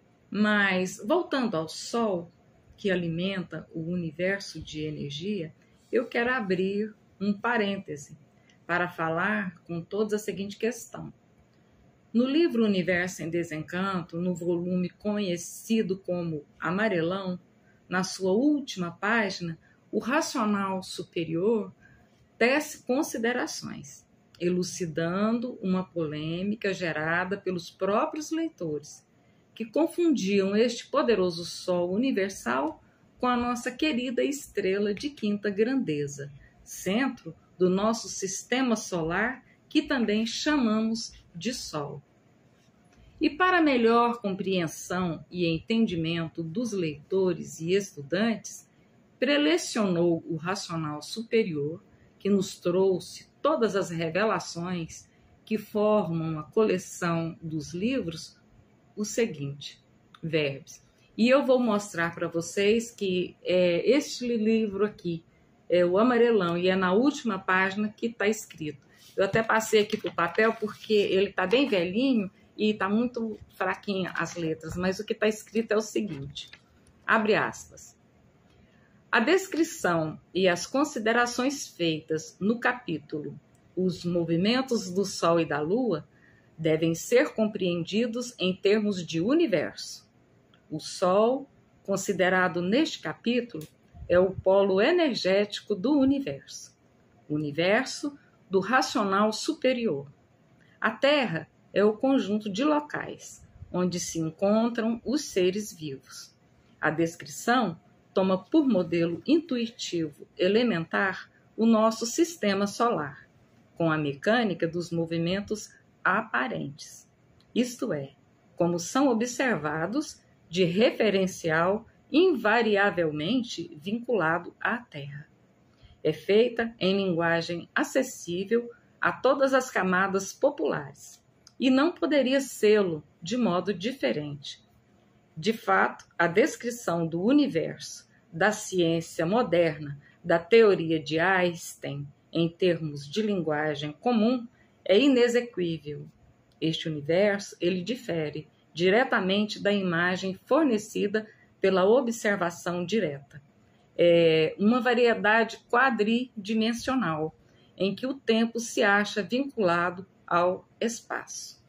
Mas, voltando ao Sol, que alimenta o universo de energia, eu quero abrir um parêntese para falar com todos a seguinte questão. No livro Universo em Desencanto, no volume conhecido como Amarelão, na sua última página, o racional superior tece considerações, elucidando uma polêmica gerada pelos próprios leitores, que confundiam este poderoso Sol universal com a nossa querida estrela de quinta grandeza, centro do nosso sistema solar, que também chamamos de Sol. E para melhor compreensão e entendimento dos leitores e estudantes, prelecionou o racional superior, que nos trouxe todas as revelações que formam a coleção dos livros, o seguinte, verbos. E eu vou mostrar para vocês que é, este livro aqui é o amarelão e é na última página que está escrito. Eu até passei aqui para o papel porque ele está bem velhinho e está muito fraquinha as letras, mas o que está escrito é o seguinte, abre aspas. A descrição e as considerações feitas no capítulo Os Movimentos do Sol e da Lua devem ser compreendidos em termos de universo. O Sol, considerado neste capítulo, é o polo energético do universo, o universo do racional superior. A Terra é o conjunto de locais onde se encontram os seres vivos. A descrição toma por modelo intuitivo elementar o nosso sistema solar, com a mecânica dos movimentos aparentes, isto é, como são observados de referencial invariavelmente vinculado à Terra. É feita em linguagem acessível a todas as camadas populares, e não poderia sê-lo de modo diferente. De fato, a descrição do universo, da ciência moderna, da teoria de Einstein, em termos de linguagem comum, é inexequível. Este universo, ele difere diretamente da imagem fornecida pela observação direta. É uma variedade quadridimensional, em que o tempo se acha vinculado ao espaço.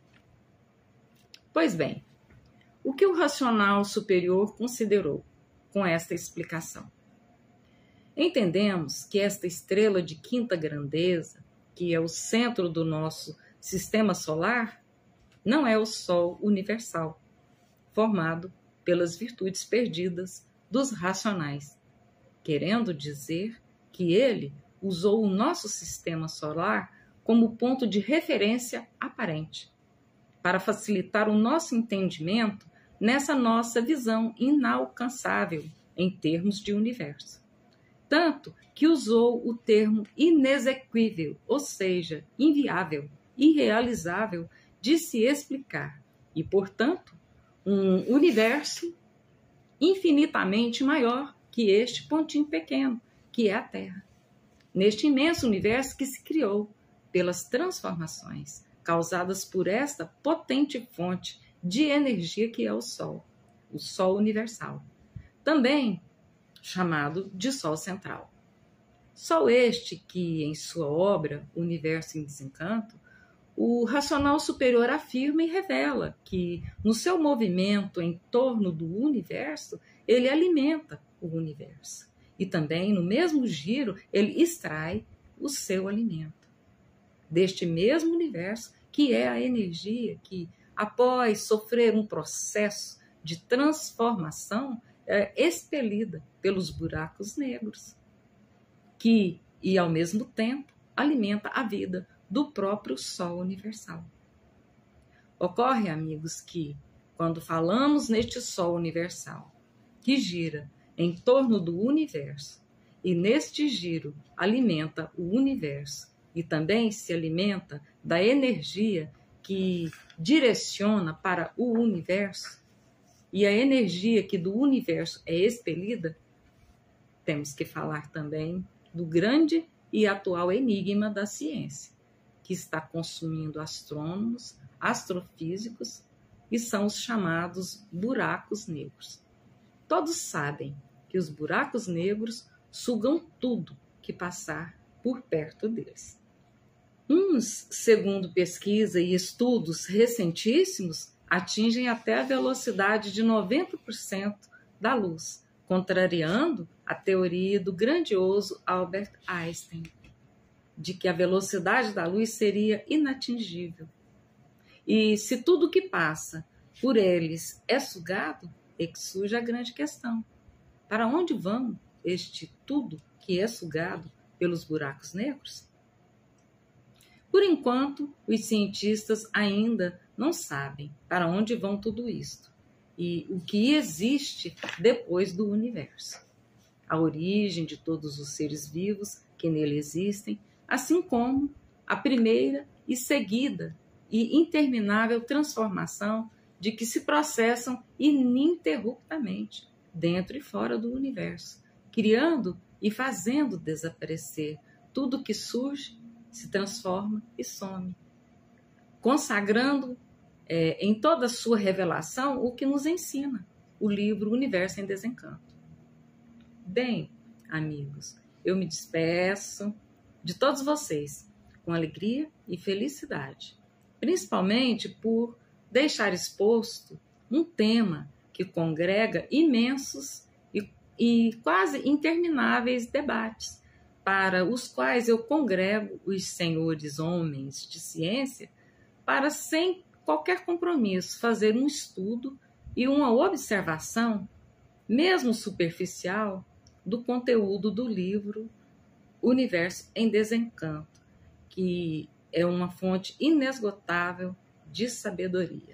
Pois bem, o que o racional superior considerou com esta explicação? Entendemos que esta estrela de quinta grandeza, que é o centro do nosso sistema solar, não é o Sol universal, formado pelas virtudes perdidas dos racionais, querendo dizer que ele usou o nosso sistema solar como ponto de referência aparente, para facilitar o nosso entendimento nessa nossa visão inalcançável em termos de universo. Tanto que usou o termo inexequível, ou seja, inviável, irrealizável, de se explicar e, portanto, um universo infinitamente maior que este pontinho pequeno, que é a Terra. Neste imenso universo que se criou pelas transformações causadas por esta potente fonte de energia que é o Sol, o Sol universal, também chamado de Sol central. Sol este que, em sua obra Universo em Desencanto, o racional superior afirma e revela que, no seu movimento em torno do universo, ele alimenta o universo. E também, no mesmo giro, ele extrai o seu alimento. Deste mesmo universo, que é a energia que, após sofrer um processo de transformação, é expelida pelos buracos negros, que, e ao mesmo tempo, alimenta a vida do próprio Sol universal. Ocorre, amigos, que, quando falamos neste Sol universal, que gira em torno do universo, e neste giro alimenta o universo, e também se alimenta da energia que direciona para o universo, e a energia que do universo é expelida, temos que falar também do grande e atual enigma da ciência, que está consumindo astrônomos, astrofísicos, e são os chamados buracos negros. Todos sabem que os buracos negros sugam tudo que passar por perto deles. Uns, segundo pesquisa e estudos recentíssimos, atingem até a velocidade de noventa por cento da luz, contrariando a teoria do grandioso Albert Einstein, de que a velocidade da luz seria inatingível. E se tudo que passa por eles é sugado, é que surge a grande questão. Para onde vão este tudo que é sugado pelos buracos negros? Por enquanto, os cientistas ainda não sabem para onde vão tudo isto e o que existe depois do universo. A origem de todos os seres vivos que nele existem, assim como a primeira e seguida e interminável transformação de que se processam ininterruptamente dentro e fora do universo, criando e fazendo desaparecer tudo que surge, se transforma e some, consagrando é, em toda a sua revelação o que nos ensina o livro Universo em Desencanto. Bem, amigos, eu me despeço de todos vocês com alegria e felicidade, principalmente por deixar exposto um tema que congrega imensos e, e quase intermináveis debates, para os quais eu congrego os senhores homens de ciência para, sem qualquer compromisso, fazer um estudo e uma observação, mesmo superficial, do conteúdo do livro Universo em Desencanto, que é uma fonte inesgotável de sabedoria.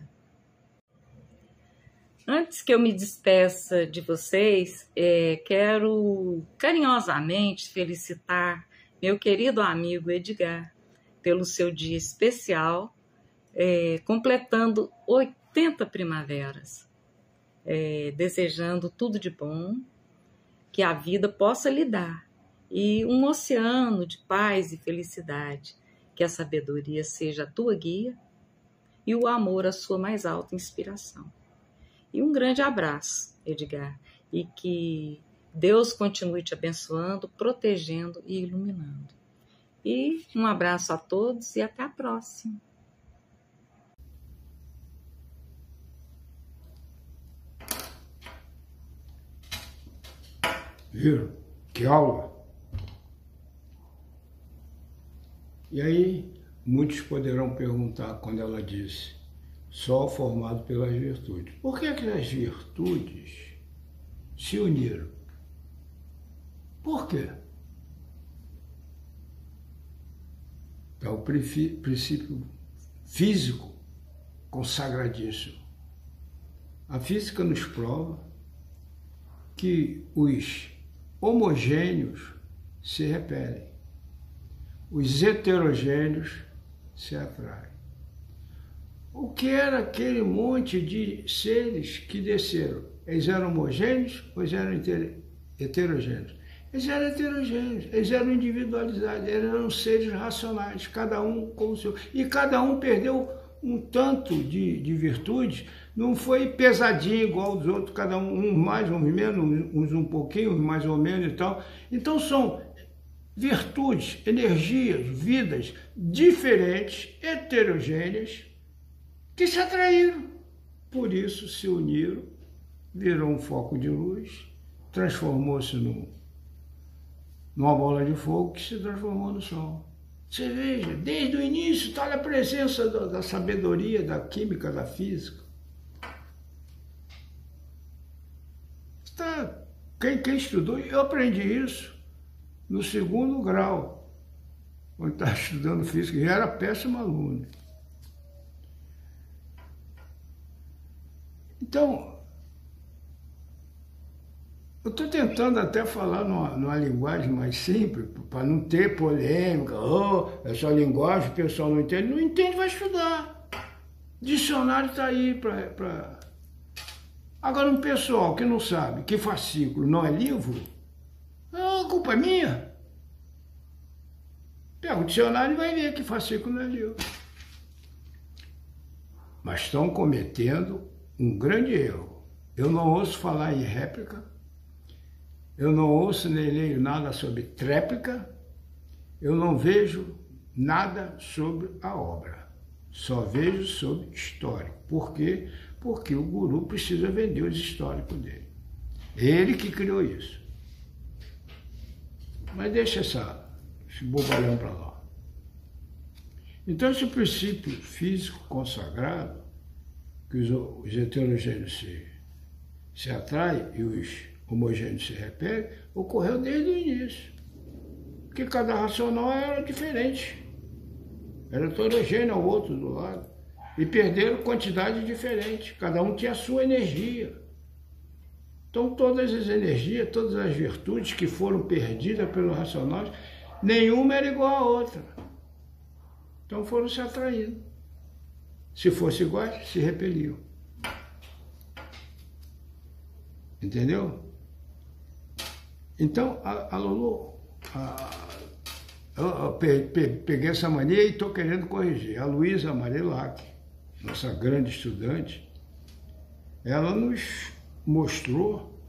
Antes que eu me despeça de vocês, é, quero carinhosamente felicitar meu querido amigo Edgar pelo seu dia especial, é, completando oitenta primaveras, é, desejando tudo de bom, que a vida possa lhe dar, e um oceano de paz e felicidade, que a sabedoria seja a tua guia e o amor a sua mais alta inspiração. E um grande abraço, Edgar, e que Deus continue te abençoando, protegendo e iluminando. E um abraço a todos e até a próxima. Viram? Que aula! E aí, muitos poderão perguntar quando ela disse: Sol formado pelas virtudes. Por que que as virtudes se uniram? Por quê? É o princípio físico consagradíssimo. A física nos prova que os homogêneos se repelem, os heterogêneos se atraem. o que era aquele monte de seres que desceram? Eles eram homogêneos ou eles eram heterogêneos? Eles eram heterogêneos, eles eram individualizados, eram seres racionais, cada um como o seu. E cada um perdeu um tanto de, de virtudes, não foi pesadinho igual aos outros, cada um, um mais, um menos, uns um pouquinho, uns mais ou menos e tal. Então são virtudes, energias, vidas diferentes, heterogêneas, que se atraíram. Por isso se uniram, virou um foco de luz, transformou-se num, numa bola de fogo que se transformou no Sol. Você veja, desde o início está a presença da, da sabedoria, da química, da física. Está, quem, quem estudou, eu aprendi isso no segundo grau, quando estava estudando física, e era péssimo aluno. Então, eu estou tentando até falar numa, numa linguagem mais simples, para não ter polêmica. Oh, essa linguagem o pessoal não entende. Não entende, vai estudar. Dicionário está aí para... Pra... Agora, um pessoal que não sabe que fascículo não é livro, a culpa é minha. Pega o dicionário e vai ver que fascículo não é livro. Mas estão cometendo um grande erro. Eu não ouço falar em réplica, eu não ouço nem leio nada sobre tréplica, eu não vejo nada sobre a obra, só vejo sobre histórico. Por quê? Porque o guru precisa vender os históricos dele. Ele que criou isso. Mas deixa essa, esse bobalhão para lá. Então esse princípio físico consagrado, que os, os heterogêneos se, se atraem e os homogêneos se repelem, ocorreu desde o início. Porque cada racional era diferente. Era heterogêneo ao outro do lado. E perderam quantidade diferente. Cada um tinha a sua energia. Então todas as energias, todas as virtudes que foram perdidas pelos racionais, nenhuma era igual à outra. Então foram se atraindo. Se fosse igual, se repeliam. Entendeu? Então, a, a Lulu, a, eu, eu pe, pe, peguei essa mania e estou querendo corrigir. A Luísa Marilac, nossa grande estudante, ela nos mostrou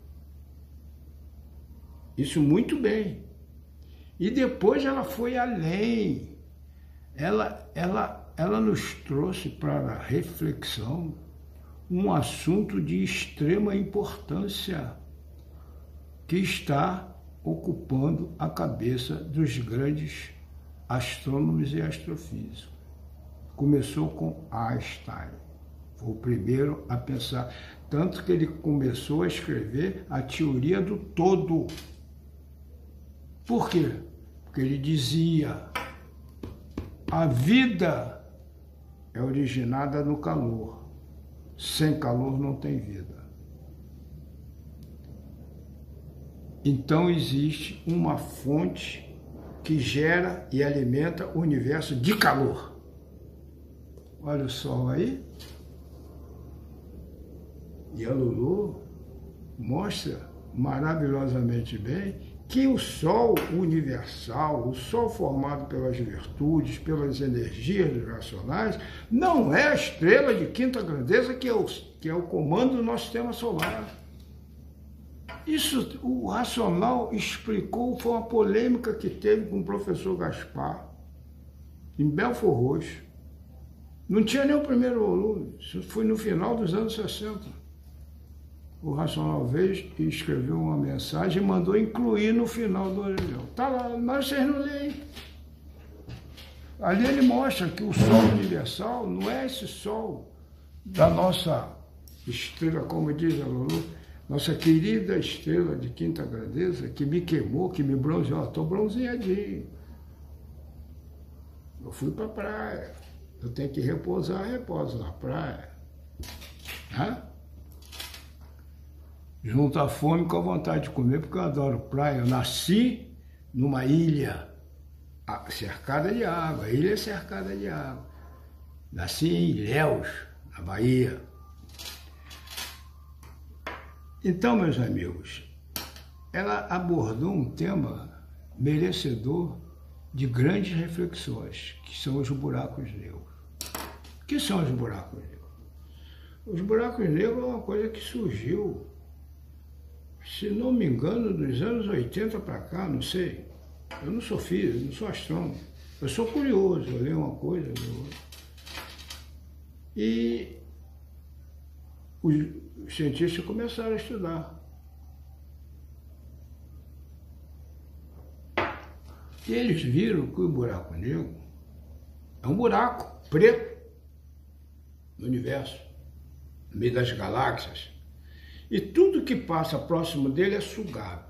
isso muito bem. E depois ela foi além. Ela, ela, ela nos trouxe para a reflexão um assunto de extrema importância que está ocupando a cabeça dos grandes astrônomos e astrofísicos. Começou com Einstein, foi o primeiro a pensar, tanto que ele começou a escrever a teoria do todo. Por quê? Porque ele dizia, a vida é originada no calor, sem calor não tem vida. Então existe uma fonte que gera e alimenta o universo de calor. Olha o Sol aí. E a Lulu mostra maravilhosamente bem que o Sol universal, o Sol formado pelas virtudes, pelas energias dos racionais, não é a estrela de quinta grandeza que é o, que é o comando do nosso sistema solar. Isso o racional explicou, foi uma polêmica que teve com o professor Gaspar, em Belfort Roxo. Não tinha nem o primeiro volume, isso foi no final dos anos sessenta. O racional veio e escreveu uma mensagem e mandou incluir no final do orelhão. Está lá, mas vocês não leem. Ali ele mostra que o Sol universal não é esse Sol da nossa estrela, como diz a Lulu, nossa querida estrela de quinta grandeza, que me queimou, que me bronzeou. Estou bronzeadinho. Eu fui para a praia. Eu tenho que repousar, repouso na praia. Hã? Junto à fome com a vontade de comer, porque eu adoro praia. Eu nasci numa ilha cercada de água. A ilha é cercada de água. Nasci em Ilhéus, na Bahia. Então, meus amigos, ela abordou um tema merecedor de grandes reflexões, que são os buracos negros. O que são os buracos negros? Os buracos negros é uma coisa que surgiu, se não me engano, dos anos oitenta para cá, não sei. Eu não sou físico, não sou astrônomo. Eu sou curioso, eu leio uma coisa, eu leio outra. E os cientistas começaram a estudar. E eles viram que o buraco negro é um buraco preto no universo, no meio das galáxias. E tudo que passa próximo dele é sugado.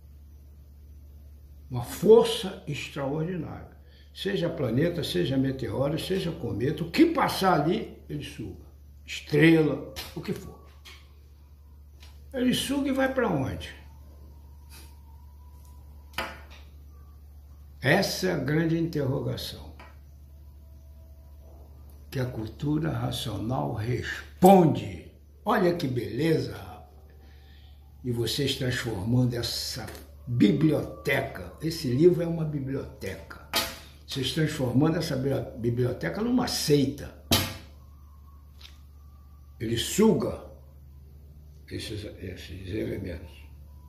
Uma força extraordinária. Seja planeta, seja meteoro, seja cometa, o que passar ali, ele suga. Estrela, o que for. Ele suga e vai para onde? Essa é a grande interrogação que a cultura racional responde. Olha que beleza, rapaz. E vocês transformando essa biblioteca, esse livro é uma biblioteca, vocês transformando essa biblioteca numa seita. Ele suga esses, esses elementos.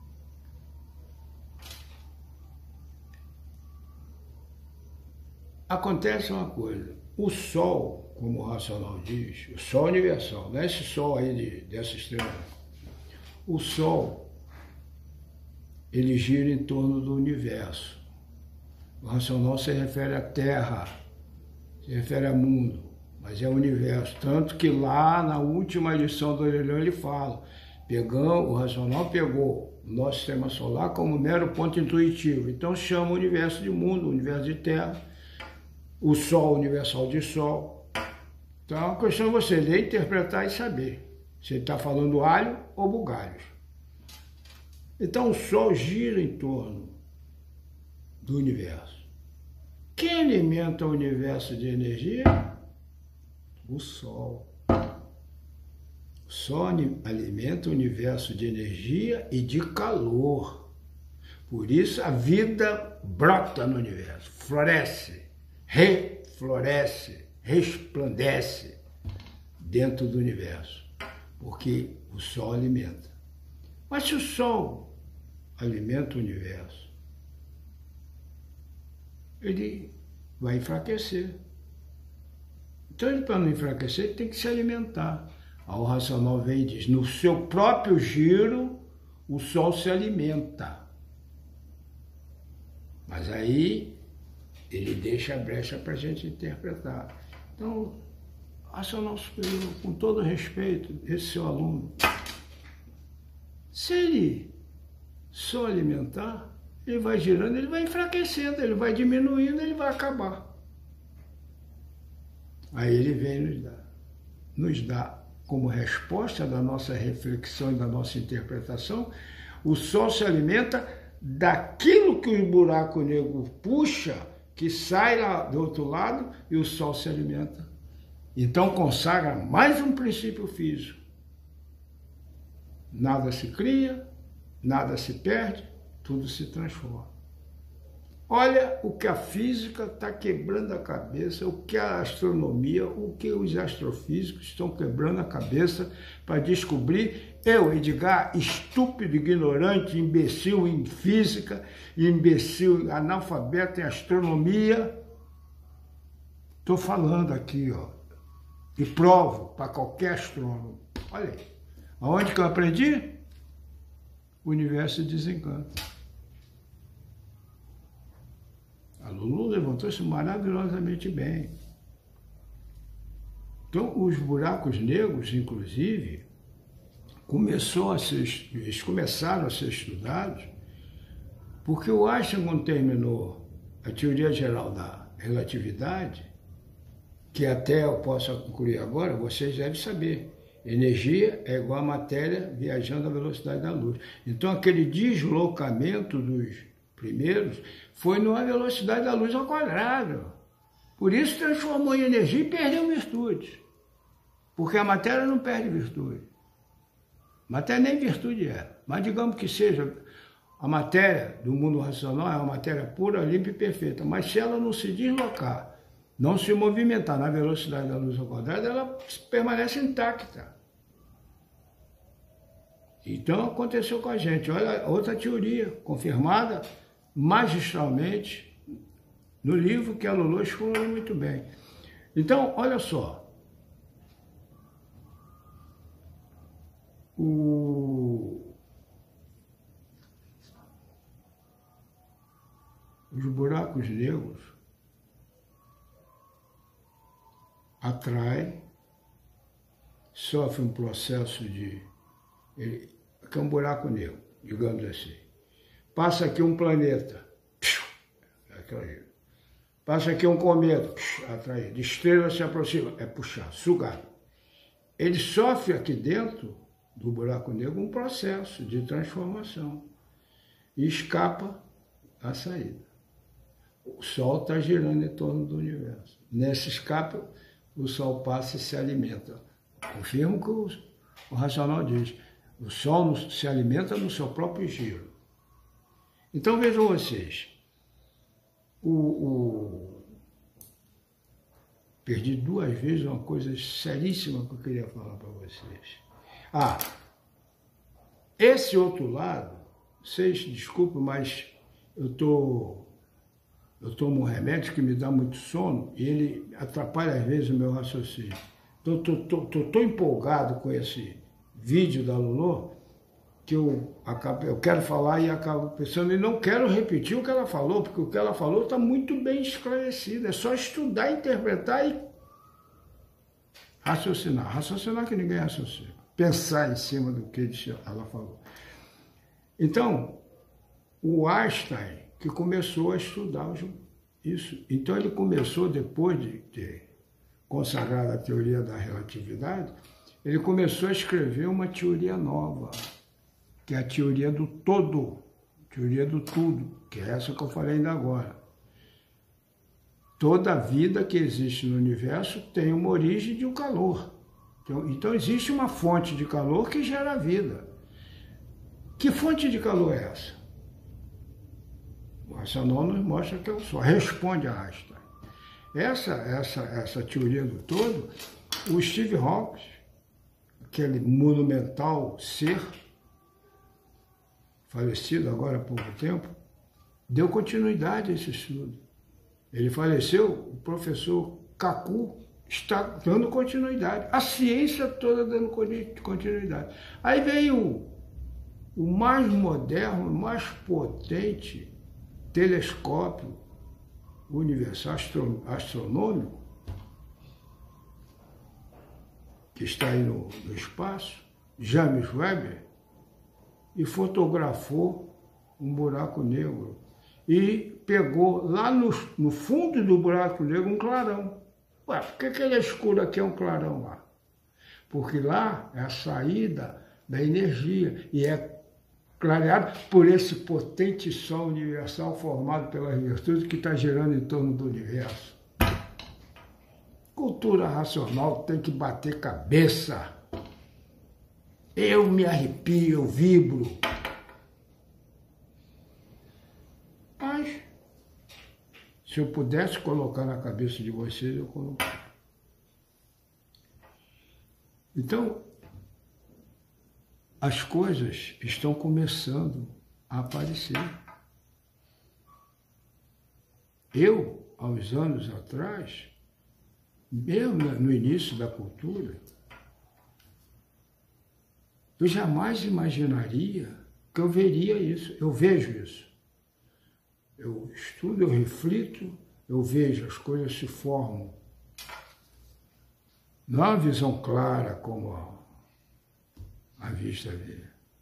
Acontece uma coisa, o Sol, como o racional diz, o Sol universal, não é esse Sol aí de, dessa estrela. O Sol, ele gira em torno do universo. O racional se refere à Terra, se refere ao mundo, mas é o universo. Tanto que lá na última edição do Orelhão ele fala, pegando, o racional pegou o nosso sistema solar como mero ponto intuitivo. Então chama o universo de mundo, o universo de Terra, o Sol universal de Sol. Então é uma questão de você ler, interpretar e saber se ele está falando alho ou bugalhos. Então o Sol gira em torno do universo. Quem alimenta o universo de energia? O Sol. O Sol alimenta o universo de energia e de calor. Por isso a vida brota no universo, floresce, refloresce, resplandece dentro do universo, porque o Sol alimenta. Mas se o Sol alimenta o universo, ele vai enfraquecer. Então, ele, para não enfraquecer, ele tem que se alimentar. Aí o racional vem e diz, no seu próprio giro, o Sol se alimenta. Mas aí, ele deixa a brecha para a gente interpretar. Então, racional superior, com todo respeito, esse seu aluno, se ele só alimentar, ele vai girando, ele vai enfraquecendo, ele vai diminuindo, ele vai acabar. Aí ele vem nos dar, nos dar como resposta da nossa reflexão e da nossa interpretação, o Sol se alimenta daquilo que o buraco negro puxa, que sai lá do outro lado, e o Sol se alimenta. Então consagra mais um princípio físico. Nada se cria, nada se perde, tudo se transforma. Olha o que a física está quebrando a cabeça, o que a astronomia, o que os astrofísicos estão quebrando a cabeça para descobrir. Eu, Edgar, estúpido, ignorante, imbecil em física, imbecil, analfabeto em astronomia, estou falando aqui, ó, e provo para qualquer astrônomo. Olha aí, aonde que eu aprendi? O universo desencanta. A Lulu levantou-se maravilhosamente bem. Então, os buracos negros, inclusive, começou a ser, eles começaram a ser estudados porque o Einstein, quando terminou a teoria geral da relatividade, que até eu posso concluir agora, vocês devem saber, energia é igual a matéria viajando à velocidade da luz. Então, aquele deslocamento dos primeiros foi numa velocidade da luz ao quadrado. Por isso transformou em energia e perdeu virtude. Porque a matéria não perde virtude. Matéria nem virtude é. Mas digamos que seja a matéria do mundo racional, é uma matéria pura, limpa e perfeita. Mas se ela não se deslocar, não se movimentar na velocidade da luz ao quadrado, ela permanece intacta. Então aconteceu com a gente. Olha, outra teoria confirmada magistralmente no livro que a Lulu explorou muito bem. Então, olha só. O... Os buracos negros atraem, sofrem um processo de... Ele, que é um buraco negro, digamos assim. Passa aqui um planeta, atraído. Passa aqui um cometa, atraído. Estrela se aproxima, é puxar, sugar. Ele sofre aqui dentro do buraco negro um processo de transformação e escapa à saída. O Sol está girando em torno do universo. Nesse escape, o Sol passa e se alimenta. Confirmo que o, o racional diz. O Sol se alimenta no seu próprio giro. Então vejam vocês. O, o... Perdi duas vezes uma coisa seríssima que eu queria falar para vocês. Ah, esse outro lado, vocês desculpem, mas eu tô, eu tomo um remédio que me dá muito sono e ele atrapalha às vezes o meu raciocínio. Então tô, tô, tô, tô empolgado com esse vídeo da Lulu que eu, acabo, eu quero falar e acabo pensando e não quero repetir o que ela falou, porque o que ela falou está muito bem esclarecido. É só estudar, interpretar e raciocinar. Raciocinar que ninguém raciocina. Pensar em cima do que ela falou. Então, o Einstein, que começou a estudar isso, então ele começou, depois de ter consagrado a teoria da relatividade, ele começou a escrever uma teoria nova, que é a teoria do todo, teoria do tudo, que é essa que eu falei ainda agora. Toda vida que existe no universo tem uma origem de um calor. Então, então existe uma fonte de calor que gera vida. Que fonte de calor é essa? O racional nos mostra que é o Sol. Responde a Einstein. Essa, essa, essa teoria do todo, o Steve Hawking, aquele monumental ser, falecido agora há pouco tempo, deu continuidade a esse estudo. Ele faleceu, o professor Kaku está dando continuidade. A ciência toda dando continuidade. Aí veio o mais moderno, mais potente telescópio universal astronômico, que está aí no, no espaço, James Webb, e fotografou um buraco negro. E pegou lá no, no fundo do buraco negro um clarão. Ué, por que, que ele é escuro aqui é um clarão lá? Porque lá é a saída da energia e é clareado por esse potente Sol universal formado pelas virtudes que está girando em torno do universo. Cultura racional tem que bater cabeça. Eu me arrepio, eu vibro. Mas, se eu pudesse colocar na cabeça de vocês, eu colocaria. Então, as coisas estão começando a aparecer. Eu, há uns anos atrás, mesmo no início da cultura, eu jamais imaginaria que eu veria isso. Eu vejo isso. Eu estudo, eu reflito, eu vejo, as coisas se formam. Não é uma visão clara como a, a vista vê.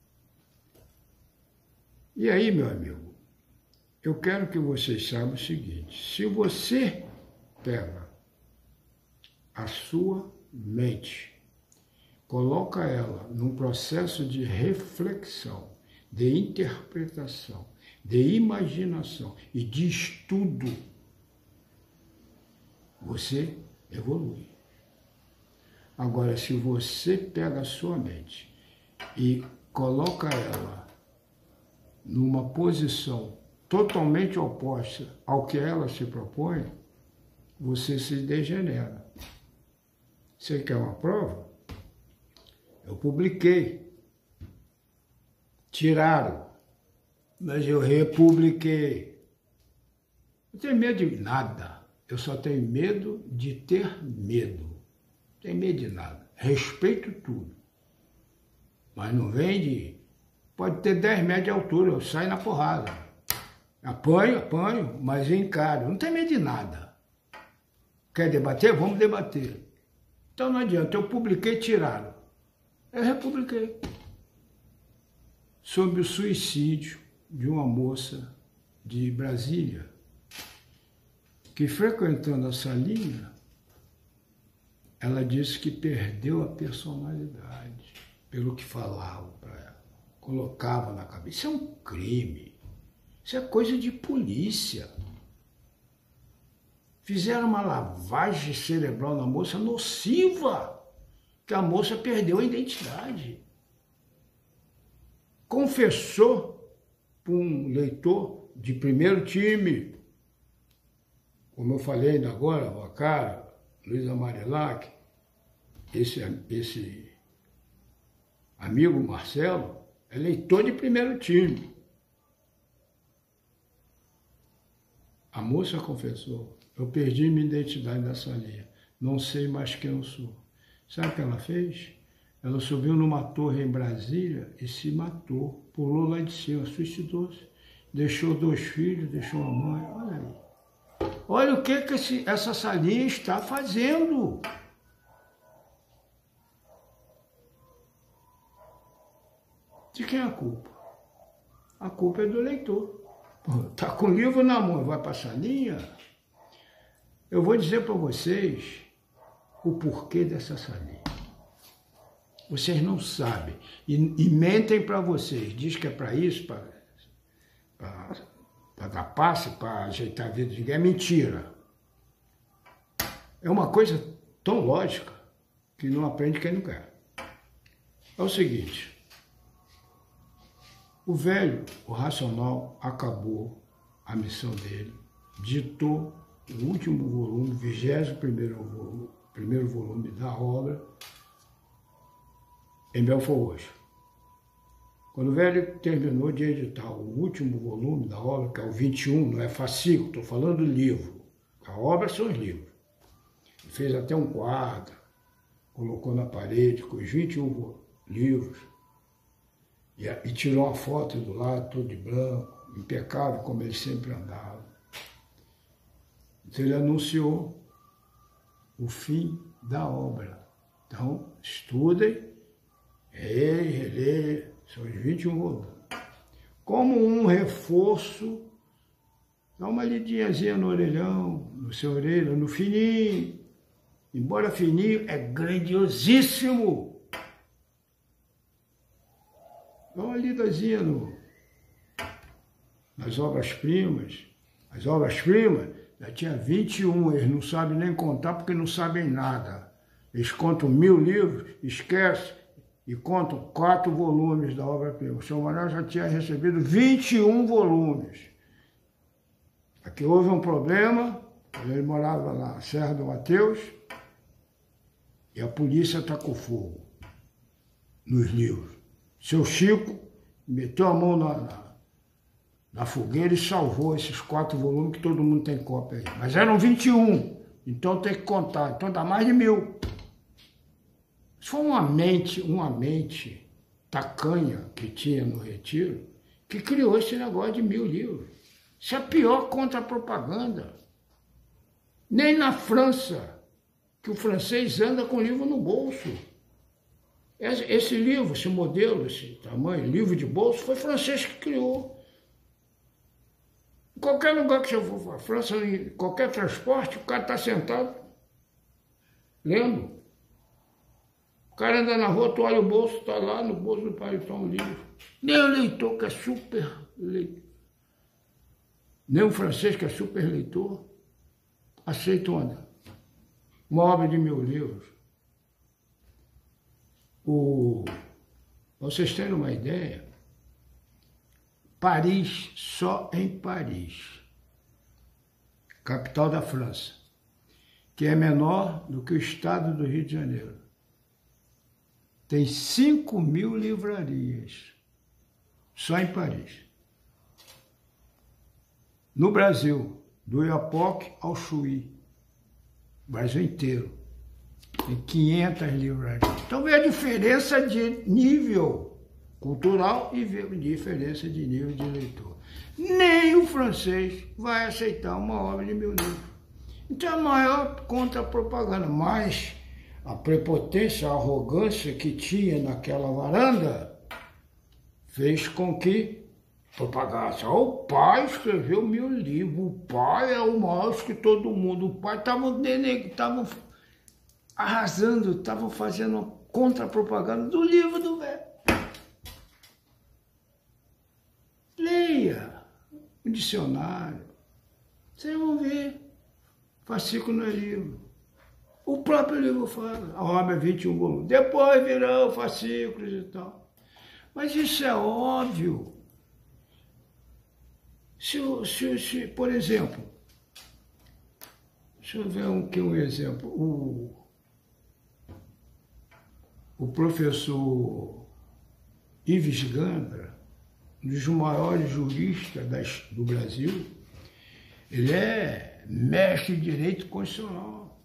E aí, meu amigo, eu quero que vocês saibam o seguinte: se você pega a sua mente, coloca ela num processo de reflexão, de interpretação, de imaginação e de estudo, você evolui. Agora, se você pega a sua mente e coloca ela numa posição totalmente oposta ao que ela se propõe, você se degenera. Você quer uma prova? Eu publiquei. Tiraram. Mas eu republiquei. Não tenho medo de nada. Eu só tenho medo de ter medo. Não tenho medo de nada. Respeito tudo. Mas não vem de... Pode ter dez metros de altura, eu saio na porrada. Apanho, apanho, mas encaro. Não tenho medo de nada. Quer debater? Vamos debater. Então não adianta. Eu publiquei e tiraram. Eu republiquei. Sobre o suicídio de uma moça de Brasília, que frequentando a salinha, ela disse que perdeu a personalidade pelo que falavam para ela, colocava na cabeça. Isso é um crime, isso é coisa de polícia. Fizeram uma lavagem cerebral na moça nociva, que a moça perdeu a identidade. Confessou para um leitor de primeiro time, como eu falei ainda agora, o cara, Luiz Amarilac, esse, esse amigo Marcelo, é leitor de primeiro time. A moça confessou, eu perdi minha identidade nessa linha, não sei mais quem eu sou. Sabe o que ela fez? Ela subiu numa torre em Brasília e se matou, pulou lá de cima, suicidou-se, deixou dois filhos, deixou uma mãe, olha aí. Olha o que, que esse, essa salinha está fazendo. De quem é a culpa? A culpa é do leitor. Está com o livro na mão, vai para a salinha? Eu vou dizer para vocês o porquê dessa salinha. Vocês não sabem. E, e mentem para vocês. Diz que é para isso, para dar passe, para ajeitar a vida de ninguém. É mentira. É uma coisa tão lógica que não aprende quem não quer. É o seguinte. O velho, o racional, acabou a missão dele. Ditou o último volume, vigésimo primeiro volume, primeiro volume da obra, em Belfort Roxo. Quando o velho terminou de editar o último volume da obra, que é o vinte e um, não é fascículo, estou falando do livro. A obra são os livros. Ele fez até um quadro, colocou na parede com os vinte e um livros, e, e tirou uma foto do lado, todo de branco, impecável, como ele sempre andava. Então ele anunciou o fim da obra. Então, estudem, releiam, releiam, são os vinte e um volumes. Como um reforço, dá uma lidinhazinha no orelhão, no seu orelha, no fininho. Embora fininho, é grandiosíssimo. Dá uma lidazinha no, nas obras-primas. As obras-primas já tinha vinte e um, eles não sabem nem contar porque não sabem nada. Eles contam mil livros, esquecem, e contam quatro volumes da obra-prima. O seu Manuel já tinha recebido vinte e um volumes. Aqui houve um problema, ele morava na Serra do Mateus, e a polícia tacou fogo nos livros. Seu Chico meteu a mão na, na, na fogueira e salvou esses quatro volumes que todo mundo tem cópia aí. Mas eram vinte e um, então tem que contar. Então dá mais de mil. Isso foi uma mente, uma mente tacanha que tinha no Retiro, que criou esse negócio de mil livros. Isso é a pior contra-propaganda. Nem na França, que o francês anda com o livro no bolso. Esse livro, esse modelo, esse tamanho, livro de bolso, foi francês que criou. Em qualquer lugar que você for para a França, em qualquer transporte, o cara está sentado lendo. O cara anda na rua, tu olha o bolso, está lá no bolso do paletó um livro. Nem o leitor, que é super leitor, nem o francês, que é super leitor, aceita onda. uma obra de mil livros. O, pra vocês terem uma ideia, Paris, só em Paris, capital da França, que é menor do que o estado do Rio de Janeiro, tem cinco mil livrarias, só em Paris. No Brasil, do Oiapoque ao Chuí, Brasil inteiro, tem quinhentas livrarias. Então vê a diferença de nível cultural e vê a diferença de nível de leitor. Nem o francês vai aceitar uma obra de mil livros. Então é a maior contra-propaganda, mas a prepotência, a arrogância que tinha naquela varanda fez com que propagasse. Oh, o pai escreveu mil livros, o pai é o maior que todo mundo, o pai estava estavam arrasando, estavam fazendo uma contra-propaganda do livro do velho. Leia o dicionário, vocês vão ver, fascículo não é livro. O próprio livro fala, a obra é vinte e um volumes, depois virão fascículos e tal. Mas isso é óbvio. Se, se, se, por exemplo, deixa eu ver um, aqui um exemplo, o, o professor Ives Gandra, um dos maiores juristas das, do Brasil, ele é mestre em direito constitucional.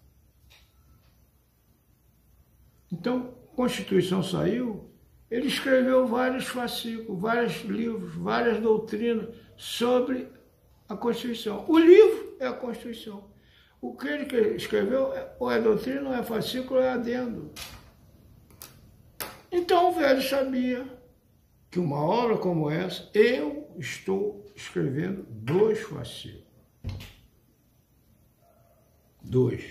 Então, a Constituição saiu, ele escreveu vários fascículos, vários livros, várias doutrinas sobre a Constituição. O livro é a Constituição. O que ele escreveu ou é doutrina, ou é fascículo, ou é adendo. Então o velho sabia que uma obra como essa, eu estou escrevendo dois fascículos. Dois.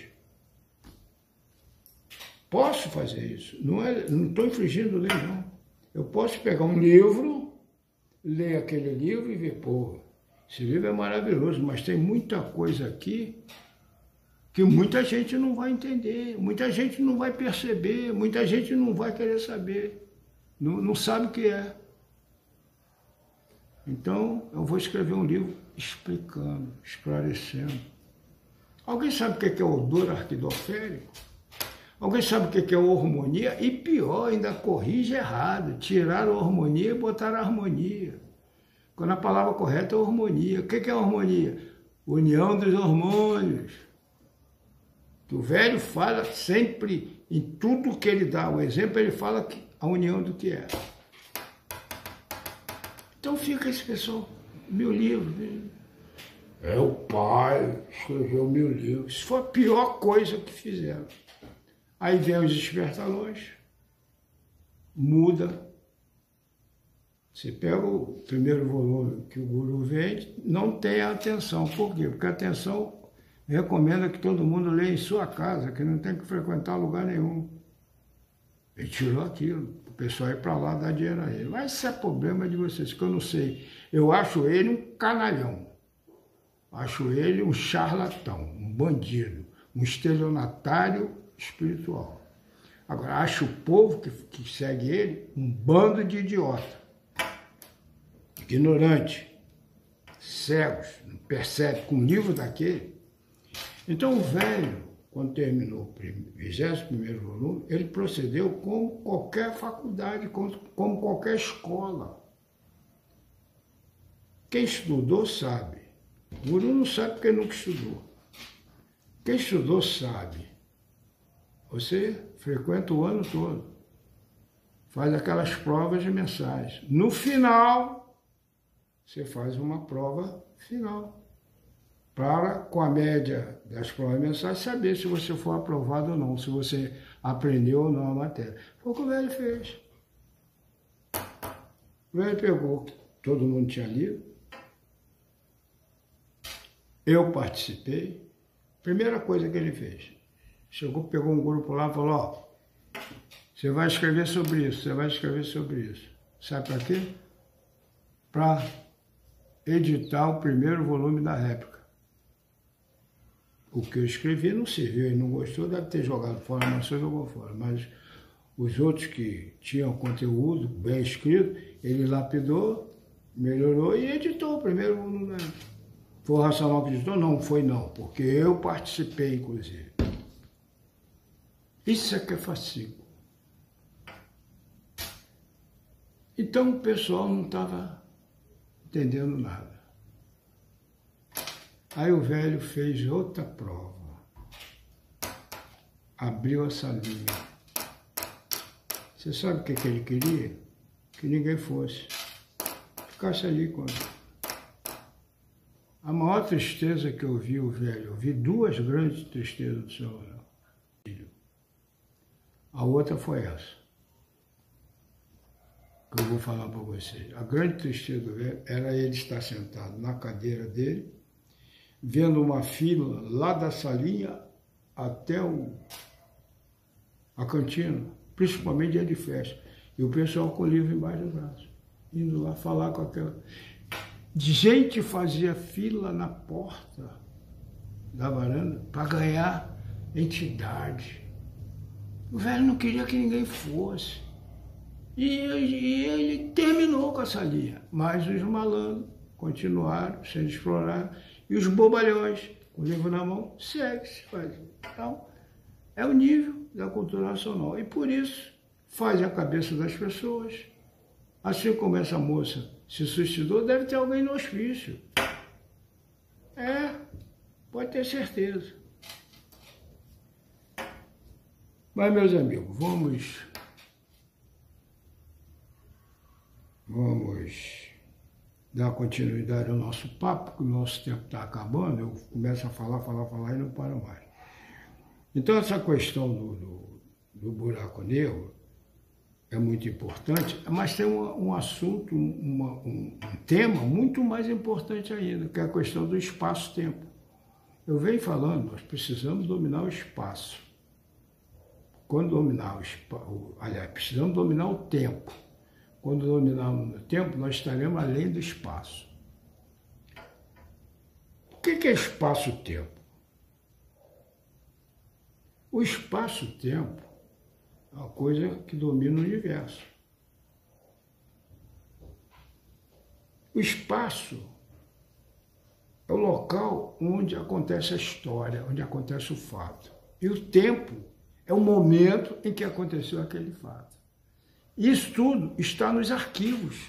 Posso fazer isso. Não é, não estou infringindo lei, não. Eu posso pegar um livro, ler aquele livro e ver, pô, esse livro é maravilhoso, mas tem muita coisa aqui que muita gente não vai entender, muita gente não vai perceber, muita gente não vai querer saber, não, não sabe o que é. Então, eu vou escrever um livro explicando, esclarecendo. Alguém sabe o que é odor arquidoférico? Alguém sabe o que é hormonia? E pior, ainda corrige errado. Tiraram a hormonia e botaram a harmonia. Quando a palavra correta é hormonia. O que é hormonia? União dos hormônios. Que o velho fala sempre, em tudo que ele dá o exemplo, ele fala que a união do que é. Então fica esse pessoal, mil livros. É o pai, escreveu mil livros. Isso foi a pior coisa que fizeram. Aí vem os despertalões, muda. Você pega o primeiro volume que o guru vende, não tem a atenção. Por quê? Porque a atenção recomenda que todo mundo leia em sua casa, que não tem que frequentar lugar nenhum. Ele tirou aquilo, o pessoal ir para lá dar dinheiro a ele. Mas isso é problema de vocês, que eu não sei. Eu acho ele um canalhão, acho ele um charlatão, um bandido, um estelionatário espiritual. Agora, acho o povo que, que segue ele um bando de idiota, ignorante, cegos, não percebe com um livro daquele. Então o velho, quando terminou o vigésimo primeiro volume, ele procedeu como qualquer faculdade, como qualquer escola. Quem estudou sabe. O guru não sabe porque nunca estudou. Quem estudou sabe. Você frequenta o ano todo, faz aquelas provas de mensais. No final, você faz uma prova final, para, com a média das provas mensais, saber se você for aprovado ou não, se você aprendeu ou não a matéria. Foi o que o velho fez. O velho pegou, todo mundo tinha lido, eu participei. Primeira coisa que ele fez, chegou, pegou um grupo lá e falou, ó, você vai escrever sobre isso, você vai escrever sobre isso. Sabe para quê? Para editar o primeiro volume da réplica. o que eu escrevi não serviu, ele não gostou, deve ter jogado fora, não sei, jogou fora, mas os outros que tinham conteúdo bem escrito, ele lapidou, melhorou e editou o primeiro volume. Né? Foi o Racional que editou? Não, foi não, porque eu participei, inclusive. Isso é que é fascínio. Então o pessoal não estava entendendo nada. Aí o velho fez outra prova. Abriu a salinha. Você sabe o que, que ele queria? Que ninguém fosse. Ficasse ali com ele. A maior tristeza que eu vi o velho, eu vi duas grandes tristezas do seu filho. A outra foi essa. Que eu vou falar para vocês. A grande tristeza do velho era ele estar sentado na cadeira dele, vendo uma fila lá da salinha até o, a cantina, principalmente dia de festa, e o pessoal com o livro embaixo do braço, indo lá falar com aquela... Gente fazia fila na porta da varanda para ganhar entidade. O velho não queria que ninguém fosse. E, e ele terminou com essa linha, mas os malandros continuaram sendo explorados, e os bobalhões, com o livro na mão, segue se faz. Então, é o nível da cultura nacional. E por isso, faz a cabeça das pessoas. Assim como essa moça se suicidou, deve ter alguém no hospício. É, pode ter certeza. Mas, meus amigos, vamos... Vamos dar continuidade ao nosso papo, porque o nosso tempo está acabando, eu começo a falar, falar, falar e não paro mais. Então, essa questão do, do, do buraco negro é muito importante, mas tem um, um assunto, uma, um, um tema muito mais importante ainda, que é a questão do espaço-tempo. Eu venho falando, nós precisamos dominar o espaço. Quando dominar o espaço, aliás, precisamos dominar o tempo. Quando dominarmos o tempo, nós estaremos além do espaço. O que é espaço-tempo? O espaço-tempo é uma coisa que domina o universo. O espaço é o local onde acontece a história, onde acontece o fato. E o tempo é o momento em que aconteceu aquele fato. Isso tudo está nos arquivos,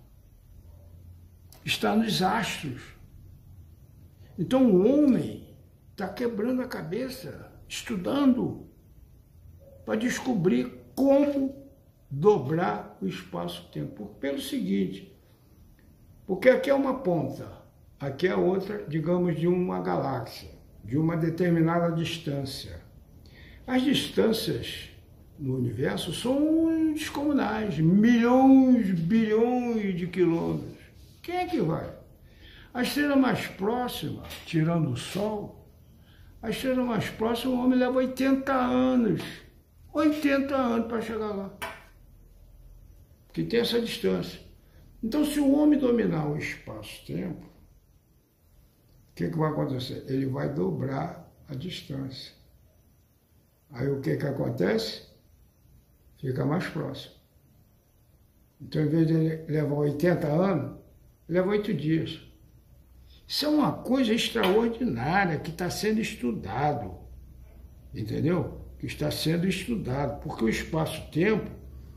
está nos astros. Então o homem está quebrando a cabeça, estudando, para descobrir como dobrar o espaço-tempo. Pelo seguinte, porque aqui é uma ponta, aqui é outra, digamos, de uma galáxia, de uma determinada distância. As distâncias no universo são descomunais, milhões, bilhões de quilômetros. Quem é que vai? A estrela mais próxima, tirando o Sol, a estrela mais próxima, o homem leva oitenta anos. oitenta anos para chegar lá. Que tem essa distância. Então, se o homem dominar o espaço-tempo, o que, que vai acontecer? Ele vai dobrar a distância. Aí o que, que acontece? Fica mais próximo. Então, em vez de ele levar oitenta anos, leva oito dias. Isso é uma coisa extraordinária que está sendo estudado. Entendeu? Que está sendo estudado. Porque o espaço-tempo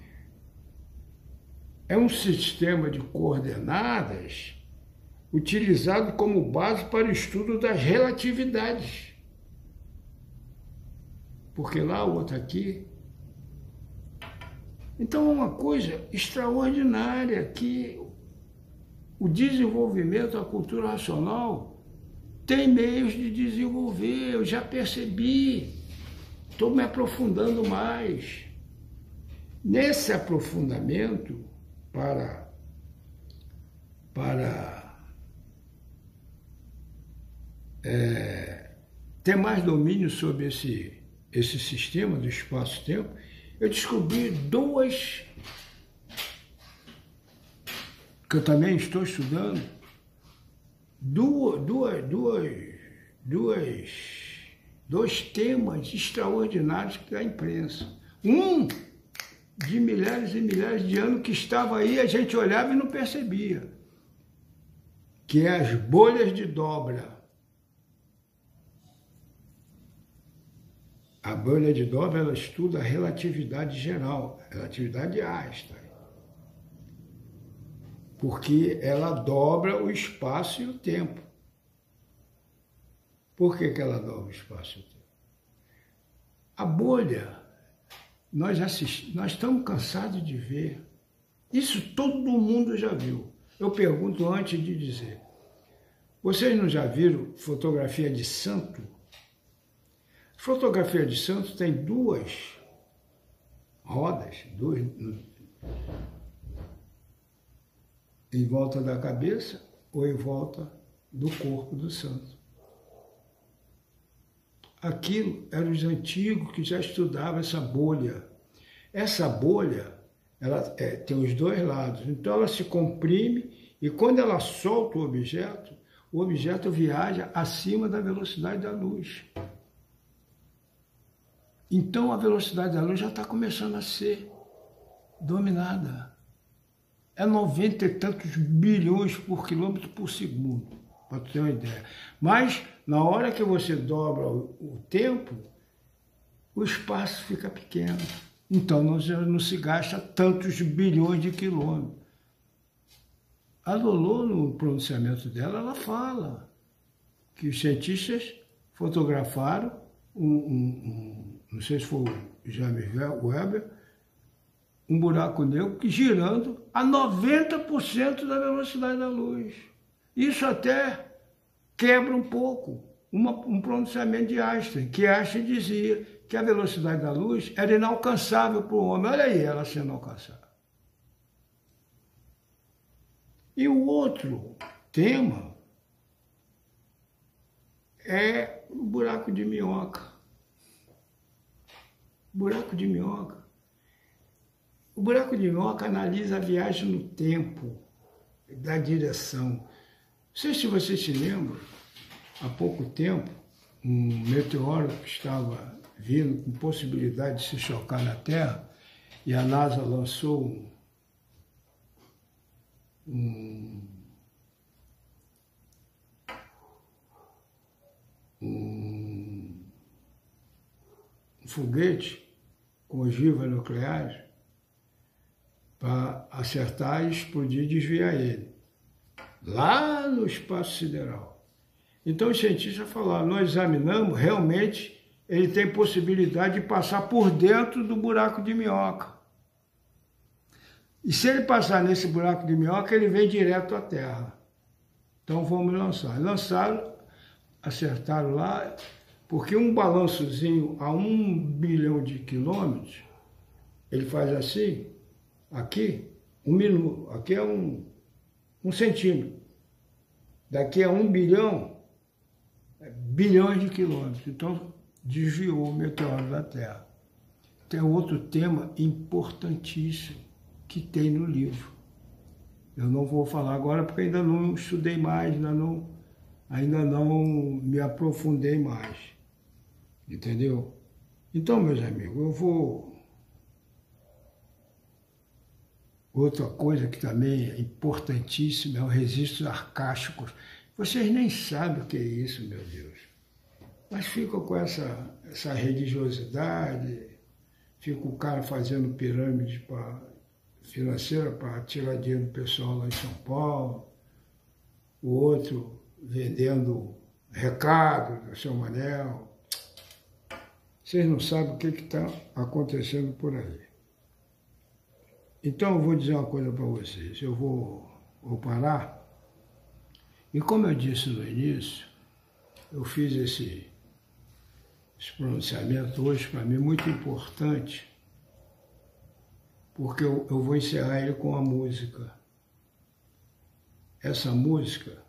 é um sistema de coordenadas utilizado como base para o estudo das relatividades. Porque lá, o outro aqui. Então é uma coisa extraordinária que o desenvolvimento da cultura racional tem meios de desenvolver. Eu já percebi, estou me aprofundando mais. Nesse aprofundamento, para, para é, ter mais domínio sobre esse, esse sistema do espaço-tempo, eu descobri duas, que eu também estou estudando, duas, duas, duas, duas dois temas extraordinários da imprensa. Um de milhares e milhares de anos que estava aí, a gente olhava e não percebia, que é as bolhas de dobra. A bolha de dobra, ela estuda a relatividade geral, a relatividade de Einstein, porque ela dobra o espaço e o tempo. Por que que ela dobra o espaço e o tempo? A bolha, nós, assist... nós estamos cansados de ver. Isso todo mundo já viu. Eu pergunto antes de dizer. Vocês não já viram fotografia de santo? Fotografia de santo tem duas rodas, duas em volta da cabeça ou em volta do corpo do santo. Aquilo eram os antigos que já estudavam essa bolha. Essa bolha, ela é, tem os dois lados, então ela se comprime e quando ela solta o objeto, o objeto viaja acima da velocidade da luz. Então a velocidade da luz já está começando a ser dominada. É noventa e tantos bilhões por quilômetro por segundo, para ter uma ideia. Mas na hora que você dobra o, o tempo, o espaço fica pequeno. Então não, não se gasta tantos bilhões de quilômetros. A Lolo, no pronunciamento dela, ela fala que os cientistas fotografaram um, um, um não sei se foi o James Webb, um buraco negro que girando a noventa por cento da velocidade da luz. Isso até quebra um pouco uma, um pronunciamento de Einstein, que Einstein dizia que a velocidade da luz era inalcançável para o homem. Olha aí ela sendo alcançável. E o outro tema é o buraco de minhoca. Buraco de minhoca. O buraco de minhoca analisa a viagem no tempo, da direção. Não sei se vocês se lembram, há pouco tempo, um meteoro que estava vindo com possibilidade de se chocar na Terra, e a NASA lançou um, um, um, um foguete com ogivas nucleares para acertar e explodir e desviar ele, lá no espaço sideral. Então os cientistas falaram, nós examinamos, realmente ele tem possibilidade de passar por dentro do buraco de minhoca. E se ele passar nesse buraco de minhoca, ele vem direto à Terra. Então vamos lançar. Lançaram, acertaram lá, porque um balançozinho a um bilhão de quilômetros, ele faz assim, aqui, um minuto, aqui é um, um centímetro. Daqui a um bilhão, é bilhões de quilômetros. Então, desviou o meteoro da Terra. Tem outro tema importantíssimo que tem no livro. Eu não vou falar agora porque ainda não estudei mais, ainda não, ainda não me aprofundei mais. Entendeu? Então, meus amigos, eu vou... Outra coisa que também é importantíssima é o registro arcástico. Vocês nem sabem o que é isso, meu Deus. Mas ficam com essa, essa religiosidade, fica o cara fazendo pirâmide pra, financeira para tirar dinheiro do pessoal lá em São Paulo, o outro vendendo recado do seu Manel. Vocês não sabem o que está acontecendo por aí. Então eu vou dizer uma coisa para vocês, eu vou, vou parar, e como eu disse no início, eu fiz esse, esse pronunciamento hoje para mim muito importante, porque eu, eu vou encerrar ele com a música. Essa música,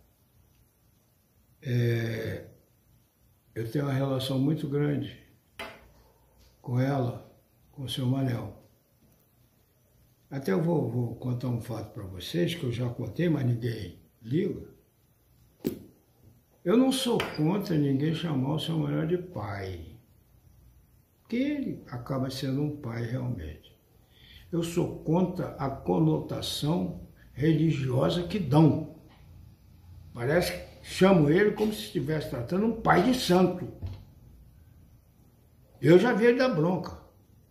é, eu tenho uma relação muito grande com ela, com o seu Manel. Até eu vou, vou contar um fato para vocês, que eu já contei, mas ninguém liga. Eu não sou contra ninguém chamar o seu melhor de pai, porque ele acaba sendo um pai realmente. Eu sou contra a conotação religiosa que dão. Parece que chamam ele como se estivesse tratando um pai de santo. Eu já vi ele dar bronca.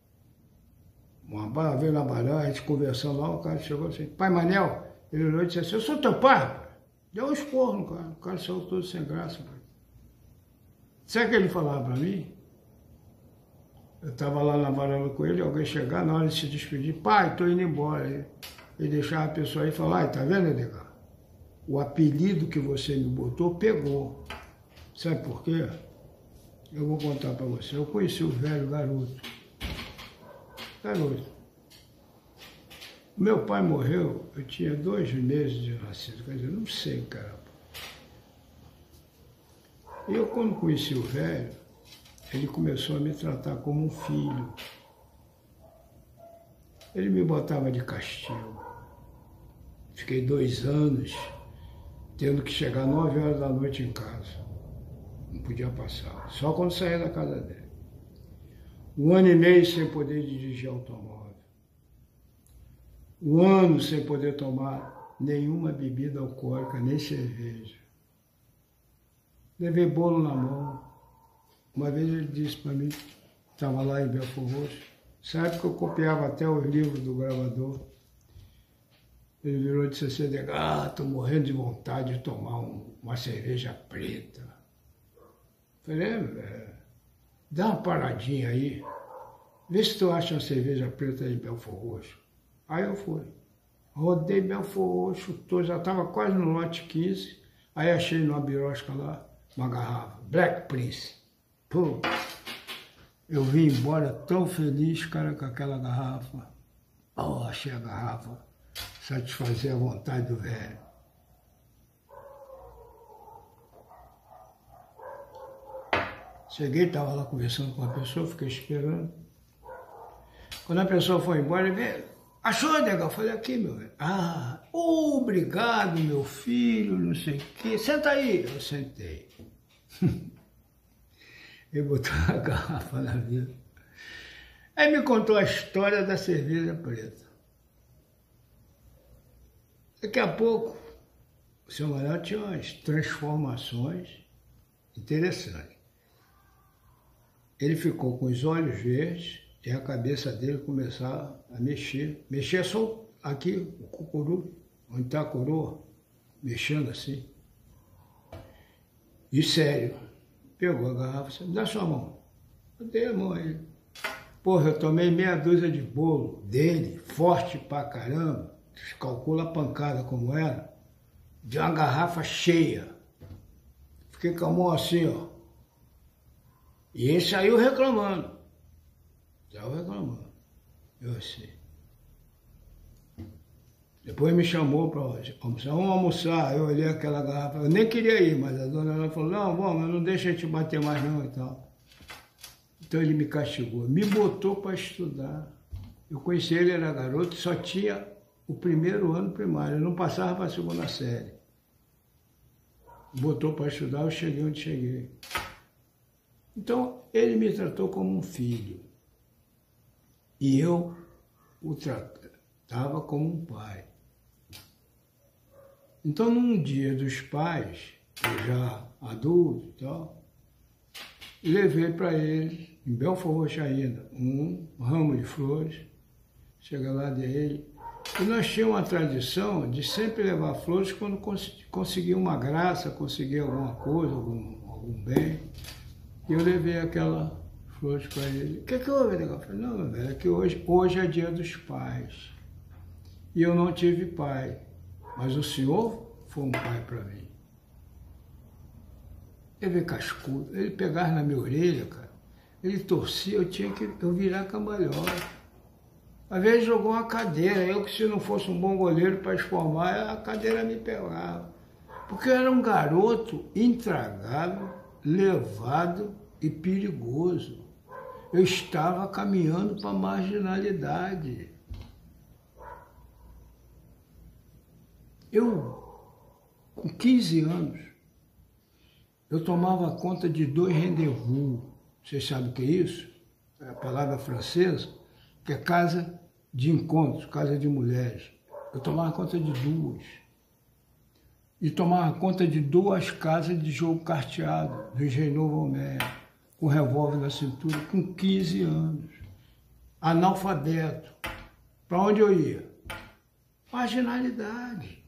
Uma vez na Barã, a gente conversando lá, o cara chegou assim, pai Manel, ele olhou e disse assim, eu sou teu pai, pai. Deu um esporro no cara, o cara saiu todo sem graça. Pai. Sabe o que ele falava para mim? Eu estava lá na varanda com ele, alguém chegar, na hora de se despedir, pai, estou indo embora. Ele deixava a pessoa aí e falar, ai, tá vendo, Edgar? O apelido que você me botou pegou. Sabe por quê? Eu vou contar para você. Eu conheci o velho garoto. Garoto. Meu pai morreu, eu tinha dois meses de nascido, quer dizer, não sei, cara. E eu, quando conheci o velho, ele começou a me tratar como um filho. Ele me botava de castigo. Fiquei dois anos tendo que chegar nove horas da noite em casa. Não podia passar, só quando saía da casa dele. Um ano e meio sem poder dirigir automóvel. Um ano sem poder tomar nenhuma bebida alcoólica, nem cerveja. Levei bolo na mão. Uma vez ele disse para mim, estava lá em Belfor Roxo, sabe que eu copiava até os livros do gravador. Ele virou e disse assim, ah, estou morrendo de vontade de tomar um, uma cerveja preta. Falei, é, dá uma paradinha aí, vê se tu acha uma cerveja preta em Belfor Roxo. Aí eu fui, rodei Belfor Roxo, já estava quase no lote quinze, aí achei numa birosca lá, uma garrafa, Black Prince. Pô, eu vim embora tão feliz, cara, com aquela garrafa. Oh, achei a garrafa, satisfazer a vontade do velho. Cheguei, estava lá conversando com a pessoa, fiquei esperando. Quando a pessoa foi embora, ele veio, achou, Edgar? Eu falei, aqui, meu velho. Ah, obrigado, meu filho, não sei o quê. Senta aí. Eu sentei. Ele botou a garrafa na vida. Aí me contou a história da cerveja preta. Daqui a pouco, o seu Manuel tinha umas transformações interessantes. Ele ficou com os olhos verdes e a cabeça dele começava a mexer. Mexer só aqui, o cucuru, onde está a coroa, mexendo assim. E sério, pegou a garrafa e disse, me dá sua mão. Eu dei a mão a ele. Porra, eu tomei meia dúzia de bolo dele, forte pra caramba. Calcula a pancada como era. De uma garrafa cheia. Fiquei com a mão assim, ó. E ele saiu reclamando. Saiu reclamando. Eu assim. Depois me chamou para almoçar. Vamos almoçar. Eu olhei aquela garrafa. Eu nem queria ir, mas a dona ela falou, não, vamos, não deixa a gente bater mais não e tal. Então ele me castigou. Me botou para estudar. Eu conheci ele, era garoto, só tinha o primeiro ano primário. Eu não passava para a segunda série. Botou para estudar, eu cheguei onde cheguei. Então, ele me tratou como um filho. E eu o tratava como um pai. Então, num dia dos pais, eu já adulto e tal, levei para ele, em Belfor Roxo ainda, um ramo de flores. Chega lá dele. E nós tínhamos uma tradição de sempre levar flores quando cons conseguia uma graça, conseguia alguma coisa, algum, algum bem. E eu levei aquela flores para ele. O que que houve, Edgar? Eu falei, não, meu velho, é que hoje, hoje é dia dos pais. E eu não tive pai. Mas o senhor foi um pai para mim. Ele veio cascudo, ele pegava na minha orelha, cara. Ele torcia, eu tinha que eu virar cambalhota. Às vezes jogou uma cadeira, eu que se não fosse um bom goleiro para esformar, a cadeira me pegava. Porque eu era um garoto intragável, levado e perigoso. Eu estava caminhando para a marginalidade. Eu, com quinze anos, eu tomava conta de dois rendezvous. Vocês sabem o que é isso? É a palavra francesa, que é casa de encontros, casa de mulheres. Eu tomava conta de duas. E tomava conta de duas casas de jogo carteado, do Engenheiro Valmer, com revólver na cintura, com quinze anos. Analfabeto. Para onde eu ia? Marginalidade.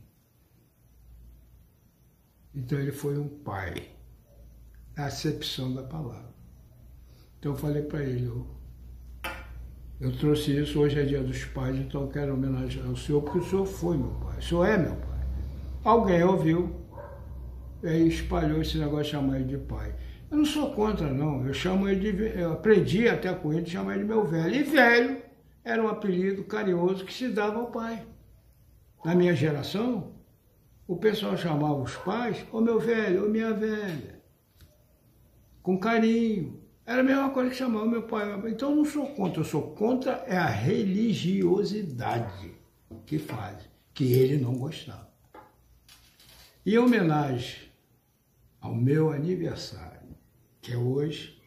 Então ele foi um pai, na acepção da palavra. Então eu falei para ele, eu, eu trouxe isso, hoje é dia dos pais, então eu quero homenagear o senhor, porque o senhor foi meu pai, o senhor é meu pai. Alguém ouviu, e aí espalhou esse negócio de chamar ele de pai. Eu não sou contra, não, eu chamo ele de, eu aprendi até com ele de chamar ele de meu velho. E velho era um apelido carinhoso que se dava ao pai. Na minha geração, o pessoal chamava os pais, ô meu velho, ô minha velha, com carinho. Era a mesma coisa que chamava meu pai. Meu pai. Então eu não sou contra, eu sou contra é a religiosidade que faz, que ele não gostava. E em homenagem ao meu aniversário, que é hoje,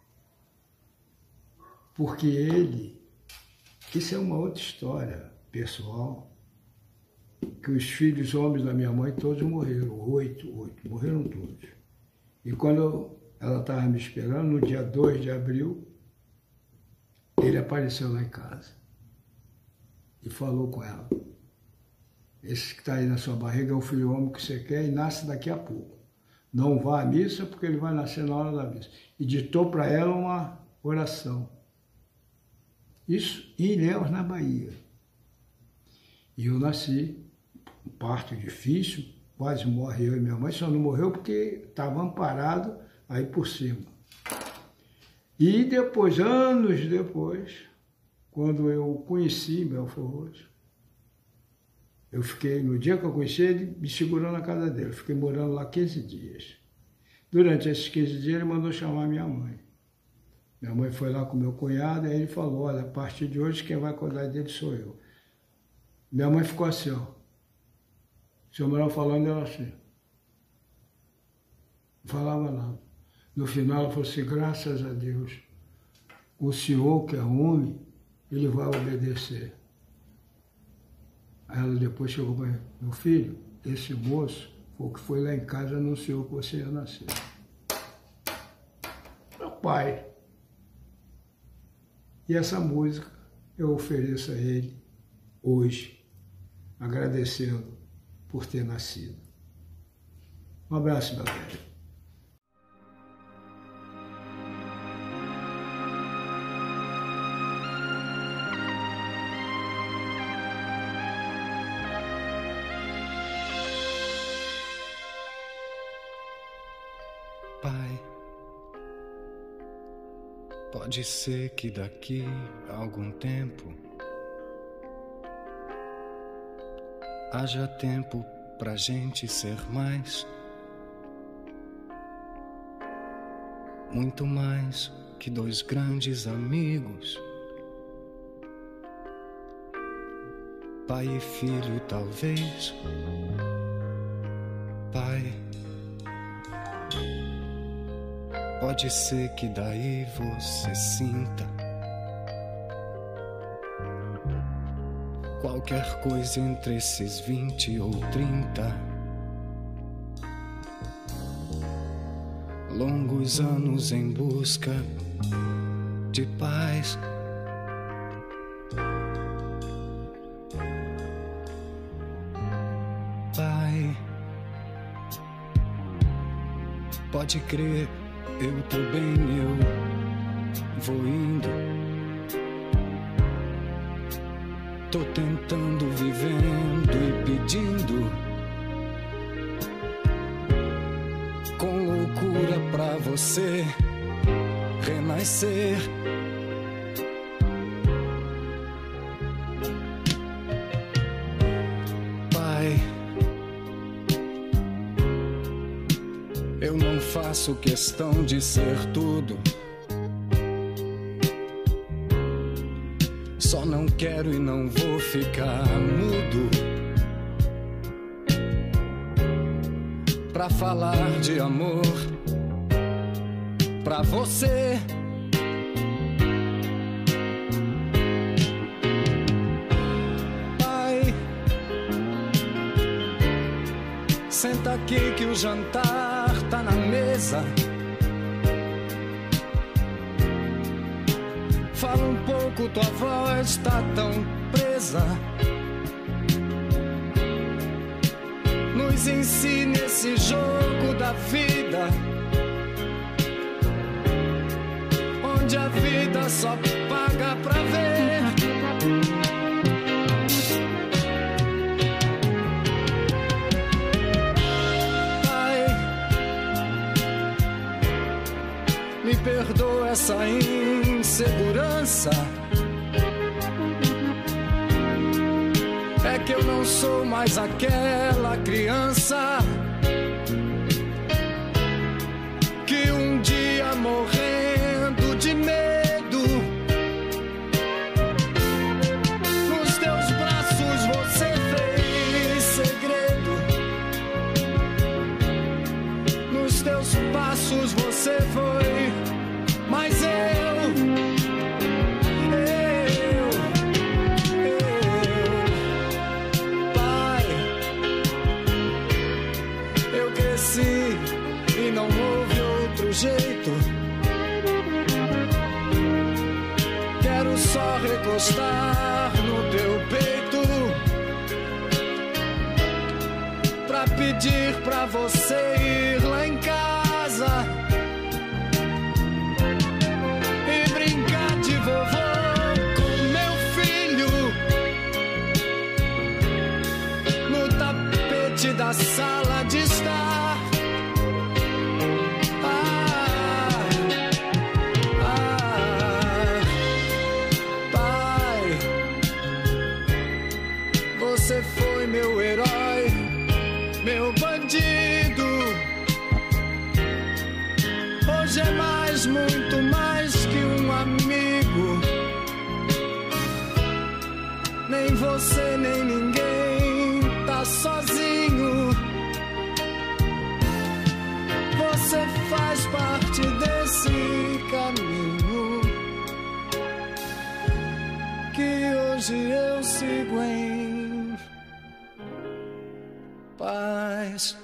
porque ele, isso é uma outra história pessoal, que os filhos homens da minha mãe todos morreram, oito, oito, morreram todos. E quando ela estava me esperando, no dia dois de abril, ele apareceu lá em casa e falou com ela. Esse que está aí na sua barriga é o filho homem que você quer e nasce daqui a pouco. Não vá à missa porque ele vai nascer na hora da missa. E ditou para ela uma oração. Isso em Ilhéus, na Bahia. E eu nasci, um parto difícil, quase morre eu e minha mãe, só não morreu porque estava amparado aí por cima. E depois, anos depois, quando eu conheci Belfort Roxo, eu fiquei, no dia que eu conheci ele, me segurou na casa dele, eu fiquei morando lá quinze dias. Durante esses quinze dias ele mandou chamar minha mãe. Minha mãe foi lá com meu cunhado, aí ele falou, olha, a partir de hoje quem vai cuidar dele sou eu. Minha mãe ficou assim, ó. O senhor Manuel falando, ela assim. Não falava nada. No final ela falou assim, graças a Deus, o senhor que é homem, ele vai obedecer. Aí ela depois chegou para mim, meu filho, esse moço foi o que foi lá em casa e anunciou que você ia nascer. Meu pai. E essa música eu ofereço a ele hoje, agradecendo por ter nascido. Um abraço, meu velho. Pai, pode ser que daqui a algum tempo haja tempo pra gente ser mais, muito mais que dois grandes amigos, pai e filho talvez. Pai, pode ser que daí você sinta qualquer coisa entre esses vinte ou trinta longos anos em busca de paz. Pai, pode crer, eu tô bem, eu vou indo. Tô tentando, vivendo e pedindo com loucura pra você renascer. Pai, eu não faço questão de ser tudo, só não quero e não vou ficar mudo pra falar de amor pra você. Pai, senta aqui que o jantar tá na mesa. Fala um pouco, tua voz tá tão presa. Nos ensine esse jogo da vida, onde a vida só paga pra ver. Pai, me perdoa essa insegurança. É que eu não sou mais aquela criança que um dia morrendo de medo nos teus braços você fez segredo. Nos teus passos você foi, mas eu e não houve outro jeito. Quero só recostar no teu peito pra pedir pra você ir lá em casa e brincar de vovô com meu filho no tapete da sala de estar. Você foi meu herói, meu bandido. Hoje é mais, muito mais que um amigo. Nem você, nem ninguém tá sozinho. Você faz parte desse caminho que hoje eu sigo em paz.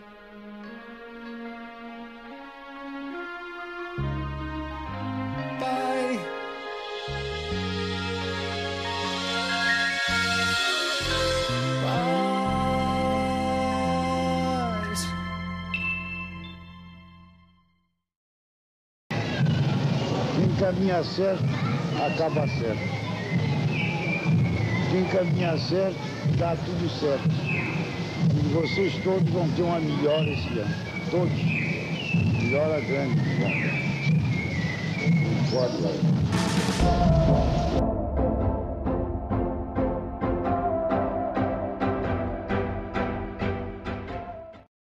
Pai, paz. Quem caminha certo, acaba certo. Quem caminha certo, dá tudo certo. E vocês todos vão ter uma melhora esse ano. Todos. Melhora grande. Forte.